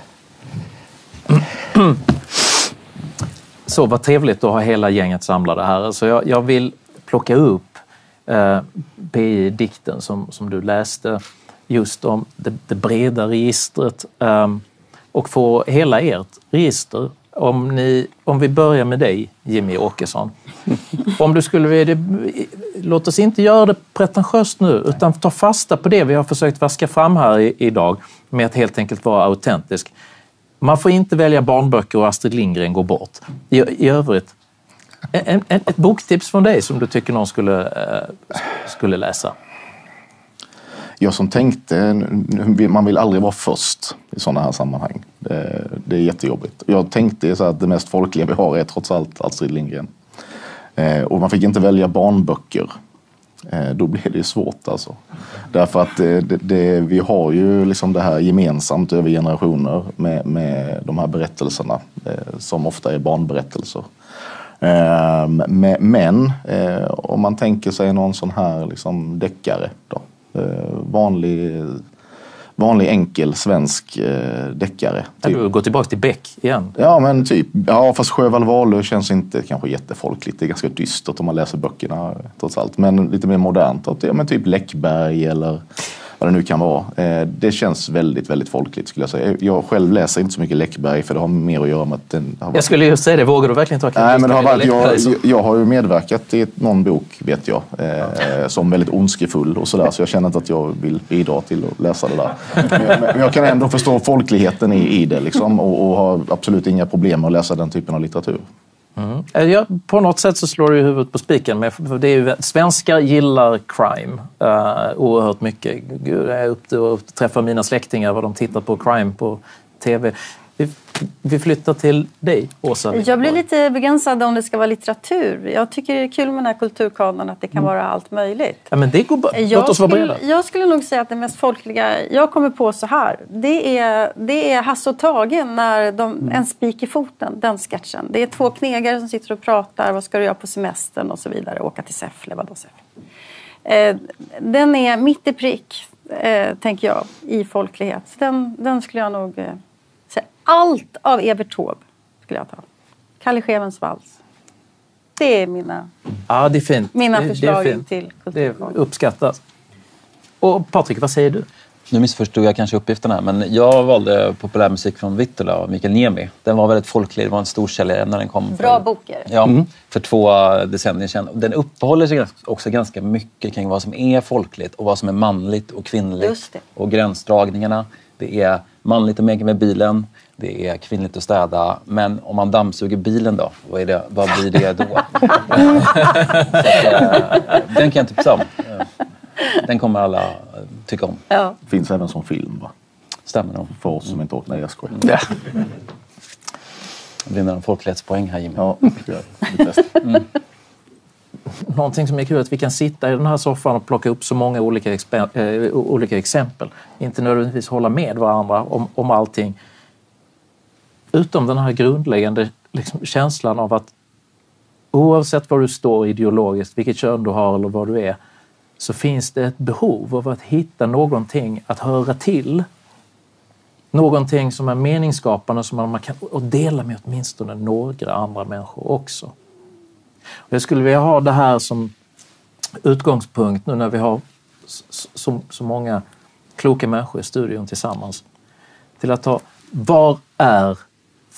Så vad trevligt att ha hela gänget samlade här. Så jag, jag vill plocka upp eh, P J-dikten som, som du läste just om det, det breda registret eh, och få hela ert register. Om, ni, om vi börjar med dig, Jimmy Åkesson. Om du skulle vilja, låt oss inte göra det pretentiöst nu, utan ta fasta på det vi har försökt vaska fram här i, idag med att helt enkelt vara autentisk. Man får inte välja barnböcker och Astrid Lindgren går bort. I, i övrigt, en, en, ett boktips från dig som du tycker någon skulle, eh, skulle läsa. Jag som tänkte, man vill aldrig vara först i sådana här sammanhang. Det, det är jättejobbigt. Jag tänkte så att det mest folkliga vi har är trots allt Astrid Lindgren. Eh, och man fick inte välja barnböcker. Eh, då blir det svårt alltså. Därför att det, det, det, vi har ju liksom det här gemensamt över generationer med, med de här berättelserna eh, som ofta är barnberättelser. Eh, med, men eh, om man tänker sig någon sån här liksom deckare då. Eh, vanlig, vanlig enkel svensk eh, deckare. Typ. Du går tillbaka till Beck igen. Ja, men typ. Ja, fast Sjöwall Wahlöö känns inte kanske jättefolkligt. Det är ganska dystert om man läser böckerna trots allt. Men lite mer modernt. Ja, men typ Läckberg eller vad det nu kan vara. Eh, det känns väldigt, väldigt folkligt skulle jag säga. Jag själv läser inte så mycket Läckberg för det har mer att göra med att den har varit... Jag skulle ju säga det, vågar du verkligen ta Nej, men det har varit, jag, jag har ju medverkat i någon bok, vet jag, eh, som väldigt ondskefull och sådär. Så jag känner inte att jag vill bidra till att läsa det där. Men jag, men jag kan ändå förstå folkligheten i, i det liksom, och, och har absolut inga problem med att läsa den typen av litteratur. Mm. Ja, på något sätt så slår du ju huvudet på spiken. Med, för det är ju, svenskar gillar crime uh, oerhört mycket. Gud, jag är uppe och träffar mina släktingar vad de tittar på crime på tv. Vi, vi flyttar till dig, Åsa. Jag blir lite begränsad om det ska vara litteratur. Jag tycker det är kul med den här kulturkanon att det kan mm. vara allt möjligt. Ja, men det går b- Låt oss vara breda. Jag skulle nog säga att det mest folkliga jag kommer på så här. Det är, det är Hasse och Tage när de, mm. en spik i foten, den sketchen. Det är två knegare som sitter och pratar. Vad ska du göra på semestern och så vidare. Åka till Säffle, vadå Säffle? Eh, den är mitt i prick, eh, tänker jag, i folklighet. Den, den skulle jag nog... Eh, Allt av Evert Taube skulle jag ta. Kalle Schewens vals. Det är mina, ja, det är fint. mina det, förslag det är fint. till kulturkanon. Det uppskattas. Och Patrik, vad säger du? Nu missförstod jag kanske uppgifterna här, men jag valde populärmusik från Vittula och Mikael Niemi. Den var väldigt folklig, det var en stor säljare när den kom. Bra för, boker. Ja, mm. för två decennier sedan. Den uppehåller sig också ganska mycket kring vad som är folkligt och vad som är manligt och kvinnligt. Just det. Och gränsdragningarna. Det är manligt att meka med bilen. Det är kvinnligt att städa. Men om man dammsuger bilen då, vad, är det, vad blir det då? att, den kan jag tipsa om. Den kommer alla tycka om. Ja. Finns även som film, va? Stämmer nog. För oss som inte åker. Nej, jag skojar. Ja. Det blir några folklighetspoäng här, Jimmy. Ja, det är bäst. Mm. Någonting som är kul är att vi kan sitta i den här soffan och plocka upp så många olika, exper- äh, olika exempel. Inte nödvändigtvis hålla med varandra om, om allting. Utom den här grundläggande liksom, känslan av att oavsett var du står ideologiskt, vilket kön du har eller vad du är, så finns det ett behov av att hitta någonting att höra till. Någonting som är meningsskapande som man kan och dela med åtminstone några andra människor också. Jag skulle vilja ha det här som utgångspunkt nu när vi har så, så många kloka människor i studion tillsammans. Till att ta, var är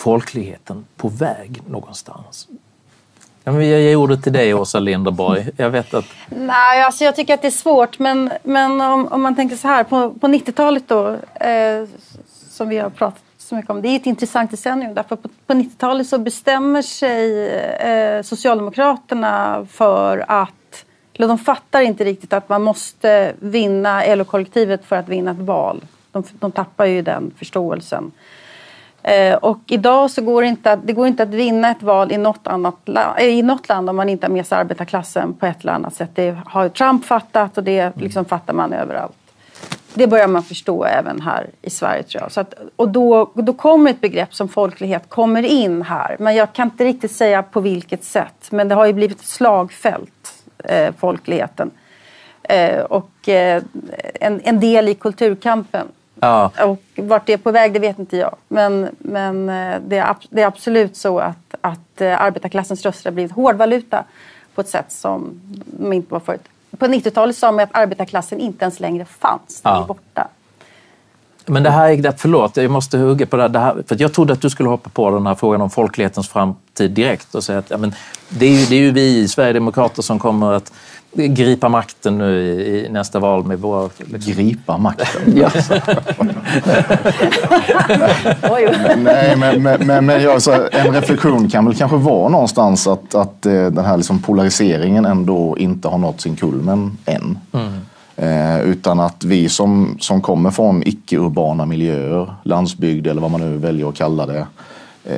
folkligheten på väg någonstans? Ja, men jag ger ordet till dig, Åsa Linderborg. Jag vet att... Nej, alltså jag tycker att det är svårt. Men, men om, om man tänker så här, på, på nittiotalet då, eh, som vi har pratat så mycket om, det är ett intressant decennium. Därför på, på nittiotalet så bestämmer sig eh, Socialdemokraterna för att, eller de fattar inte riktigt att man måste vinna L O-kollektivet för att vinna ett val. De, de tappar ju den förståelsen. Eh, och idag så går det inte, att, det går inte att vinna ett val i något, annat la, i något land om man inte har med sig arbetarklassen på ett eller annat sätt. Det har Trump fattat och det liksom fattar man överallt. Det börjar man förstå även här i Sverige, tror jag. Så att, och då, då kommer ett begrepp som folklighet kommer in här. Men jag kan inte riktigt säga på vilket sätt. Men det har ju blivit ett slagfält, eh, folkligheten. Eh, och eh, en, en del i kulturkampen. Ja. Och vart det är på väg, det vet inte jag. Men, men det, är, det är absolut så att, att arbetarklassens röster har blivit hårdvaluta på ett sätt som de inte var förut. På nittiotalet sa man att arbetarklassen inte ens längre fanns. Den är borta. Men det här är, förlåt, jag måste hugga på det här. För jag trodde att du skulle hoppa på den här frågan om folklighetens framtid direkt och säga att ja, men det, är ju, det är ju vi Sverigedemokrater som kommer att gripa makten nu i, i nästa val med våra... Liksom. Gripa makten? Ja. Nej, men, men, men, men jag, så en reflektion kan väl kanske vara någonstans att, att den här liksom polariseringen ändå inte har nått sin kulmen än. Mm. Eh, utan att vi som, som kommer från icke-urbana miljöer, landsbygd eller vad man nu väljer att kalla det. Eh,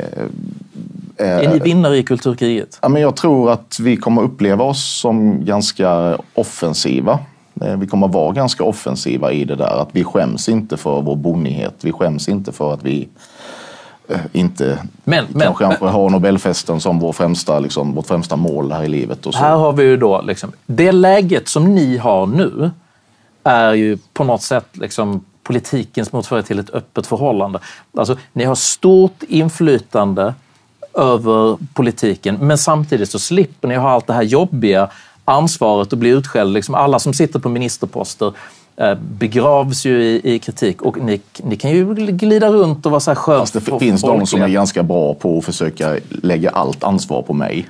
eh, är ni vinnare i kulturkriget? Ja, men jag tror att vi kommer uppleva oss som ganska offensiva. Eh, vi kommer vara ganska offensiva i det där. Att vi skäms inte för vår bonnighet. Vi skäms inte för att vi eh, inte men, kanske men, har Nobelfesten som vår främsta, liksom, vårt främsta mål här i livet. Och så. Här har vi ju då liksom, det läget som ni har nu är ju på något sätt liksom politikens motsvarighet till ett öppet förhållande. Alltså, ni har stort inflytande över politiken, men samtidigt så slipper ni ha allt det här jobbiga ansvaret att bli utskälld. Liksom alla som sitter på ministerposter eh, begravs ju i, i kritik och ni, ni kan ju glida runt och vara så här skönt. Fast det finns de som är ganska bra på att försöka lägga allt ansvar på mig.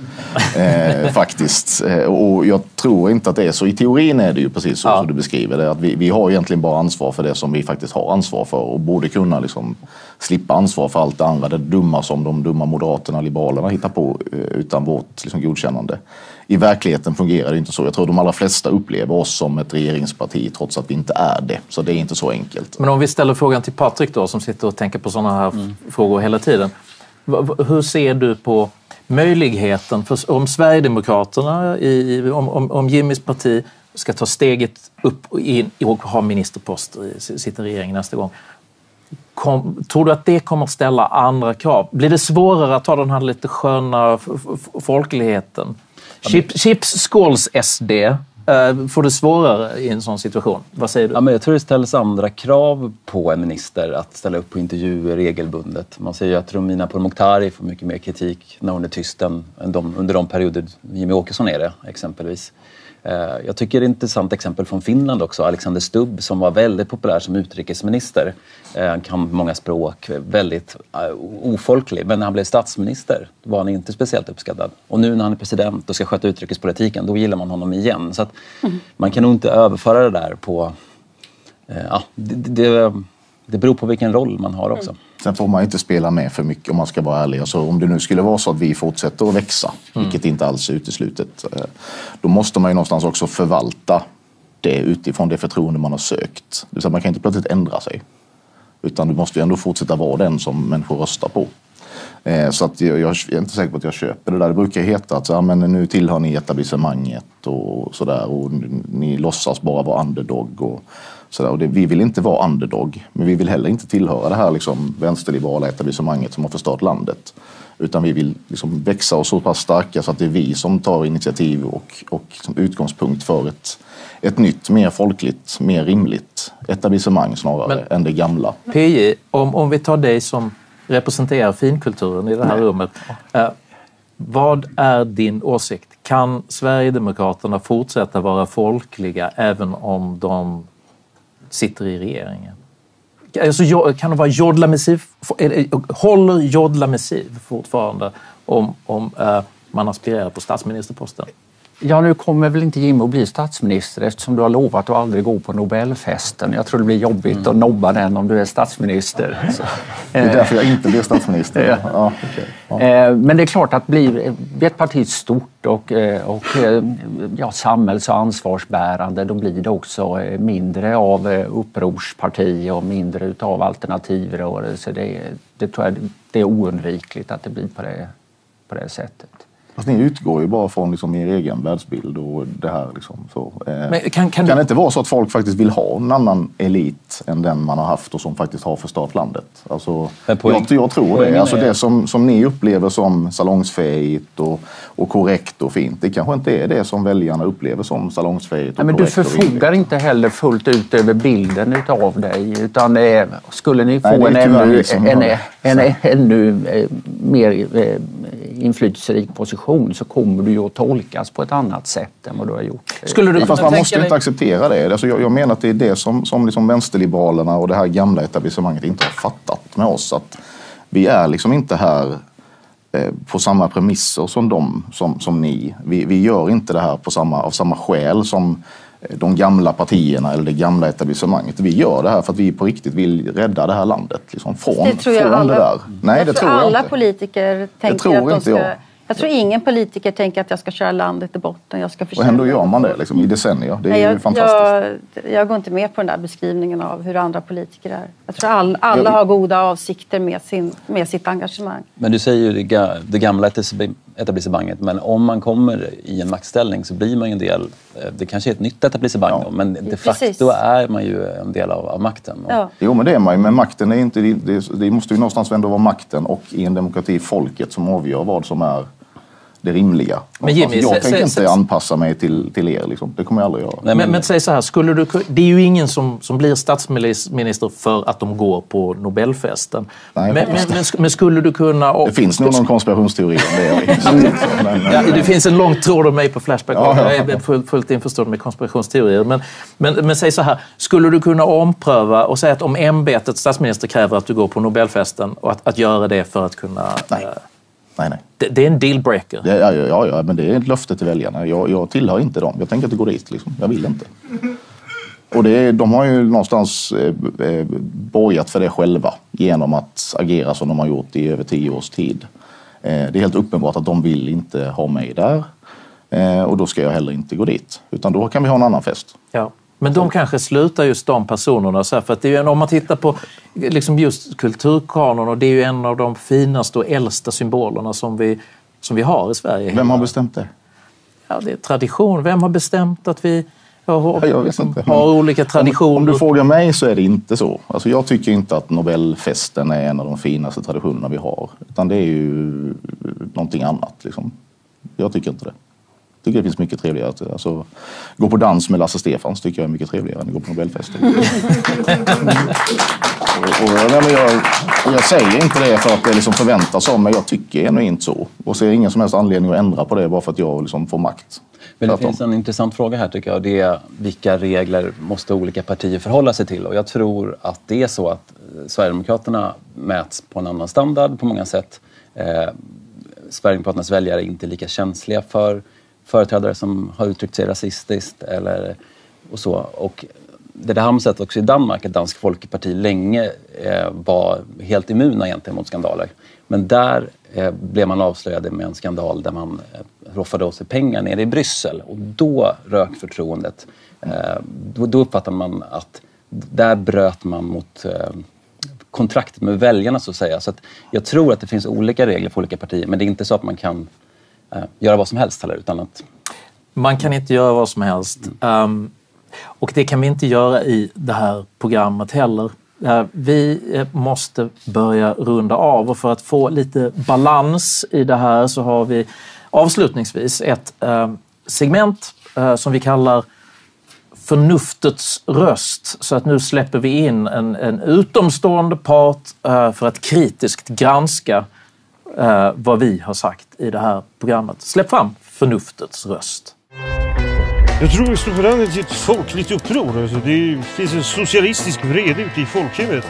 eh, faktiskt. Och jag tror inte att det är så. I teorin är det ju precis så ja. som du beskriver det. Att vi, vi har egentligen bara ansvar för det som vi faktiskt har ansvar för och borde kunna liksom slippa ansvar för allt det andra. Det dumma som de dumma moderaterna och liberalerna hittar på utan vårt liksom, godkännande. I verkligheten fungerar det inte så. Jag tror de allra flesta upplever oss som ett regeringsparti trots att vi inte är det. Så det är inte så enkelt. Men om vi ställer frågan till Patrik då som sitter och tänker på sådana här mm. frågor hela tiden. Hur ser du på möjligheten för om Sverigedemokraterna, i, om, om, om Jimmys parti ska ta steget upp in och ha ministerposter i sitta regering nästa gång. Kom, tror du att det kommer att ställa andra krav? Blir det svårare att ta den här lite sköna f- f- folkligheten? Chip, chips skåls S D. Uh, får det svårare i en sån situation? Vad säger du? Ja, men jag tror det ställs andra krav på en minister att ställa upp på intervjuer regelbundet. Man säger att Romina Pourmokhtari får mycket mer kritik när hon är tyst än de, under de perioder Jimmy Åkesson är det, exempelvis. Jag tycker det är ett intressant exempel från Finland också. Alexander Stubb som var väldigt populär som utrikesminister. Han kan många språk, väldigt ofolklig. Men när han blev statsminister var han inte speciellt uppskattad. Och nu när han är president och ska sköta utrikespolitiken, då gillar man honom igen. Så att mm. man kan nog inte överföra det där på... Ja, det, det, det beror på vilken roll man har också. Mm. Sen får man inte spela med för mycket om man ska vara ärlig. Alltså, om det nu skulle vara så att vi fortsätter att växa, mm. vilket inte alls är uteslutet, då måste man ju någonstans också förvalta det utifrån det förtroende man har sökt. Det vill säga, man kan inte plötsligt ändra sig. Utan du måste ju ändå fortsätta vara den som människor röstar på. Så att jag, jag är inte säker på att jag köper det där. Det brukar heta att ja, men nu tillhör ni etablissemanget och sådär. Och ni låtsas bara vara underdog och sådär. Och det, vi vill inte vara underdog. Men vi vill heller inte tillhöra det här liksom, vänsterliberala etablissemanget som har förstört landet. Utan vi vill liksom växa och så pass starka så att det är vi som tar initiativ och, och som utgångspunkt för ett, ett nytt, mer folkligt, mer rimligt etablissemang snarare men, än det gamla. P J, om, om vi tar dig som representerar finkulturen i det här Nej. rummet. Eh, vad är din åsikt? Kan Sverigedemokraterna fortsätta vara folkliga även om de sitter i regeringen? alltså, kan det vara jodlamissiv? Håller jodlamissiv fortfarande om, om uh, man aspirerar på statsministerposten? Ja, nu kommer väl inte Jimmy att bli statsminister eftersom du har lovat att aldrig gå på Nobelfesten. Jag tror det blir jobbigt mm. att nobba den om du är statsminister. Så. Det är därför jag inte blir statsminister. Ja. Ja, okay. Ja. Men det är klart att blir ett parti stort och, och ja, samhälls- och ansvarsbärande, då blir det också mindre av upprorsparti och mindre av alternativrörelse. Det, det tror jag det är oundvikligt att det blir på det, på det sättet. Fast ni utgår ju bara från liksom er egen världsbild och det här. Liksom, så. Men kan, kan, kan du... det inte vara så att folk faktiskt vill ha en annan elit än den man har haft och som faktiskt har förstört landet? Alltså, jag, jag tror det. Alltså, det som, som ni upplever som salongsfähigt och, och korrekt och fint, det kanske inte är det som väljarna upplever som salongsfähigt och Nej, men korrekt. Du förfogar inte heller fullt ut över bilden av dig. Utan eh, skulle ni få Nej, en, ännu, en, en, en, en ännu eh, mer eh, inflytelserik position så kommer du ju att tolkas på ett annat sätt än vad du har gjort. Skulle du Fast man måste dig... inte acceptera det. Alltså jag, jag menar att det är det som, som liksom vänsterliberalerna och det här gamla etablissemanget inte har fattat med oss. Att vi är liksom inte här eh, på samma premisser som de, som, som ni. Vi, vi gör inte det här på samma, av samma skäl som de gamla partierna eller det gamla etablissemanget. Vi gör det här för att vi på riktigt vill rädda det här landet. Liksom, från det tror jag från alla, det där. Nej, jag det tror, tror jag alla inte. politiker tänker tror att de inte ska... jag. Jag tror ingen politiker tänker att jag ska köra landet i botten. Jag ska och ändå gör man det liksom, i decennier. Det är Nej, jag, ju fantastiskt. Jag, jag går inte med på den där beskrivningen av hur andra politiker är. Jag tror all, alla har goda avsikter med, sin, med sitt engagemang. Men du säger ju det, det gamla etablissemanget, men om man kommer i en maktställning så blir man ju en del, det kanske är ett nytt etablissemang ja. men de facto Precis. är man ju en del av, av makten. Ja. Jo, men det är man ju, men makten är inte, det, det måste ju någonstans ändå vara makten och i en demokrati folket som avgör vad som är det rimliga. Men Jimmy, jag tänker inte se, anpassa mig till, till er. Liksom. Det kommer jag aldrig göra. Nej, men, men säg så här, skulle du, det är ju ingen som, som blir statsminister för att de går på Nobelfesten. Nej, men, men, men, men skulle du kunna... Och, det finns nog någon konspirationsteori om det. men, ja, det finns en lång tråd om mig på Flashback. Ja, ja. Jag är fullt, fullt införstådd med konspirationsteorier. Men, men, men säg så här, skulle du kunna ompröva och säga att om ämbetet statsminister kräver att du går på Nobelfesten och att, att göra det för att kunna... Nej. Nej, nej. Det, det är en dealbreaker. Ja, ja, ja, ja, men det är ett löfte till väljarna. Jag, jag tillhör inte dem. Jag tänker inte gå dit. Liksom. Jag vill inte. Och det, de har ju någonstans eh, borgat för det själva genom att agera som de har gjort i över tio års tid. Eh, det är helt uppenbart att de vill inte ha mig där. Eh, och då ska jag heller inte gå dit. Utan då kan vi ha en annan fest. Ja. Men de kanske slutar just de personerna så här, för att det är ju, om man tittar på liksom just kulturkanon och det är ju en av de finaste och äldsta symbolerna som vi, som vi har i Sverige. Vem har bestämt det? Ja, det är tradition. Vem har bestämt att vi har, jag vet inte. har olika traditioner? Om, om du frågar mig så är det inte så. Alltså jag tycker inte att Nobelfesten är en av de finaste traditionerna vi har. Utan det är ju någonting annat. Liksom. Jag tycker inte det. Jag tycker det finns mycket trevligare. Alltså, gå på dans med Lasse Stefans tycker jag är mycket trevligare än att gå på Nobelfesten. och, och, och, jag, jag säger inte det för att det liksom förväntas av mig. Jag tycker ännu inte så. Och ser ingen som helst anledning att ändra på det bara för att jag liksom får makt. Men det finns en intressant fråga här tycker jag. Det är vilka regler måste olika partier förhålla sig till? Och jag tror att det är så att Sverigedemokraterna mäts på en annan standard på många sätt. Eh, Sverigedemokraternas väljare är inte lika känsliga för företrädare som har uttryckt sig rasistiskt eller och så. Och det där har man sett också i Danmark, att Dansk Folkeparti länge eh, var helt immuna egentligen mot skandaler. Men där eh, blev man avslöjade med en skandal där man eh, roffade åt sig pengar nere i Bryssel. Och då rök förtroendet. Eh, då, då uppfattade man att där bröt man mot eh, kontraktet med väljarna så att säga. Så att jag tror att det finns olika regler för olika partier, men det är inte så att man kan göra vad som helst heller, utan att... Man kan inte göra vad som helst. Mm. Um, och det kan vi inte göra i det här programmet heller. Uh, vi måste börja runda av och för att få lite balans i det här så har vi avslutningsvis ett uh, segment uh, som vi kallar förnuftets röst. Så att nu släpper vi in en, en utomstående part uh, för att kritiskt granska Uh, vad vi har sagt i det här programmet. Släpp fram förnuftets röst. Jag tror vi står på landet till ett folkligt uppror. Alltså, det finns en socialistisk vrede ute i folkhemmet.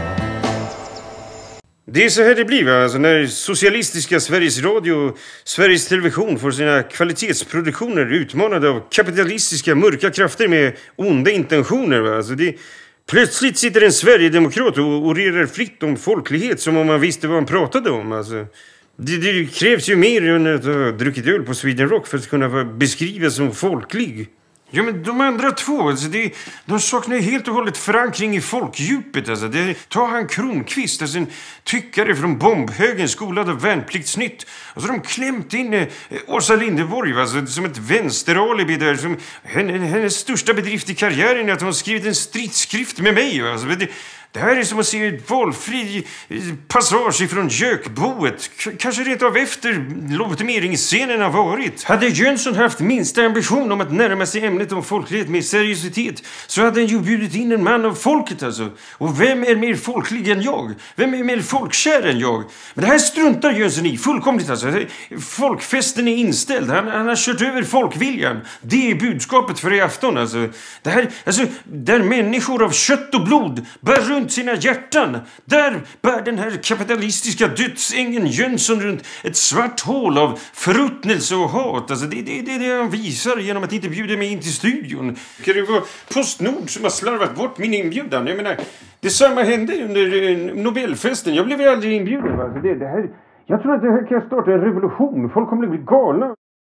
Det är så här det blir, va? Alltså, när socialistiska Sveriges Radio och Sveriges Television får sina kvalitetsproduktioner utmanade av kapitalistiska mörka krafter med onda intentioner. Va? Alltså, det, plötsligt sitter en Sverigedemokrat och orerar fritt om folklighet som om man visste vad han pratade om. Alltså, det, det krävs ju mer än att ha druckit öl på Sweden Rock för att kunna beskrivas som folklig. Ja, men de andra två, alltså det, de saknar ju helt och hållet förankring i folkdjupet. Alltså det, ta han Kronqvist, alltså en tyckare från bombhögen, skolad av värnpliktsnytt. Och så har de klämt in eh, Åsa Linderborg, alltså, som ett vänsteralibi där. Som, henne, hennes största bedrift i karriären är att hon har skrivit en stridsskrift med mig. Alltså, det, det här är som att se ett valfri passage från Jökboet. K- kanske rent av efter lobotomeringsscenen har varit. Hade Jönsson haft minsta ambition om att närma sig ämnet om folklighet med seriositet så hade han ju bjudit in en man av folket alltså. Och vem är mer folklig än jag? Vem är mer folkkär än jag? Men det här struntar Jönsson i fullkomligt alltså. Folkfesten är inställd. Han, han har kört över folkviljan. Det är budskapet för i afton alltså. Det här, alltså, där människor av kött och blod bär runt sina hjärtan. Där bär den här kapitalistiska dödsängen Jönsson runt ett svart hål av förruttnelse och hat. Alltså det, det, det är det han visar genom att inte bjuda mig in till studion. Kan det vara Postnord som har slarvat bort min inbjudan? Jag menar, detsamma hände under Nobelfesten. Jag blev aldrig inbjuden. Va? Det, det här, jag tror att det här kan starta en revolution. Folk kommer att bli galna.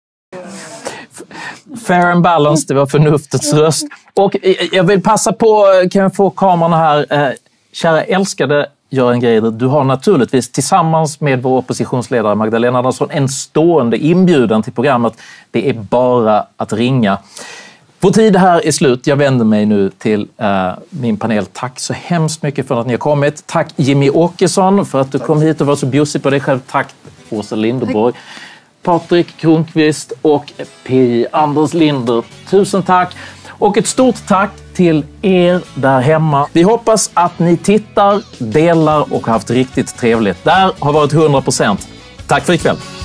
Fair and balanced, det var förnuftets röst. Och jag vill passa på, kan jag få kameran här. Kära älskade Göran Greider, du har naturligtvis tillsammans med vår oppositionsledare Magdalena Andersson en stående inbjudan till programmet. Det är bara att ringa. Vår tid här är slut. Jag vänder mig nu till uh, min panel. Tack så hemskt mycket för att ni har kommit. Tack Jimmy Åkesson för att du kom hit och var så bjussig på dig själv. Tack Åsa Linderborg. Tack. Patrik Kronqvist och P J Anders Linder. Tusen tack. Och ett stort tack till er där hemma. Vi hoppas att ni tittar, delar och har haft riktigt trevligt. Det här har varit hundra procent. Tack för ikväll.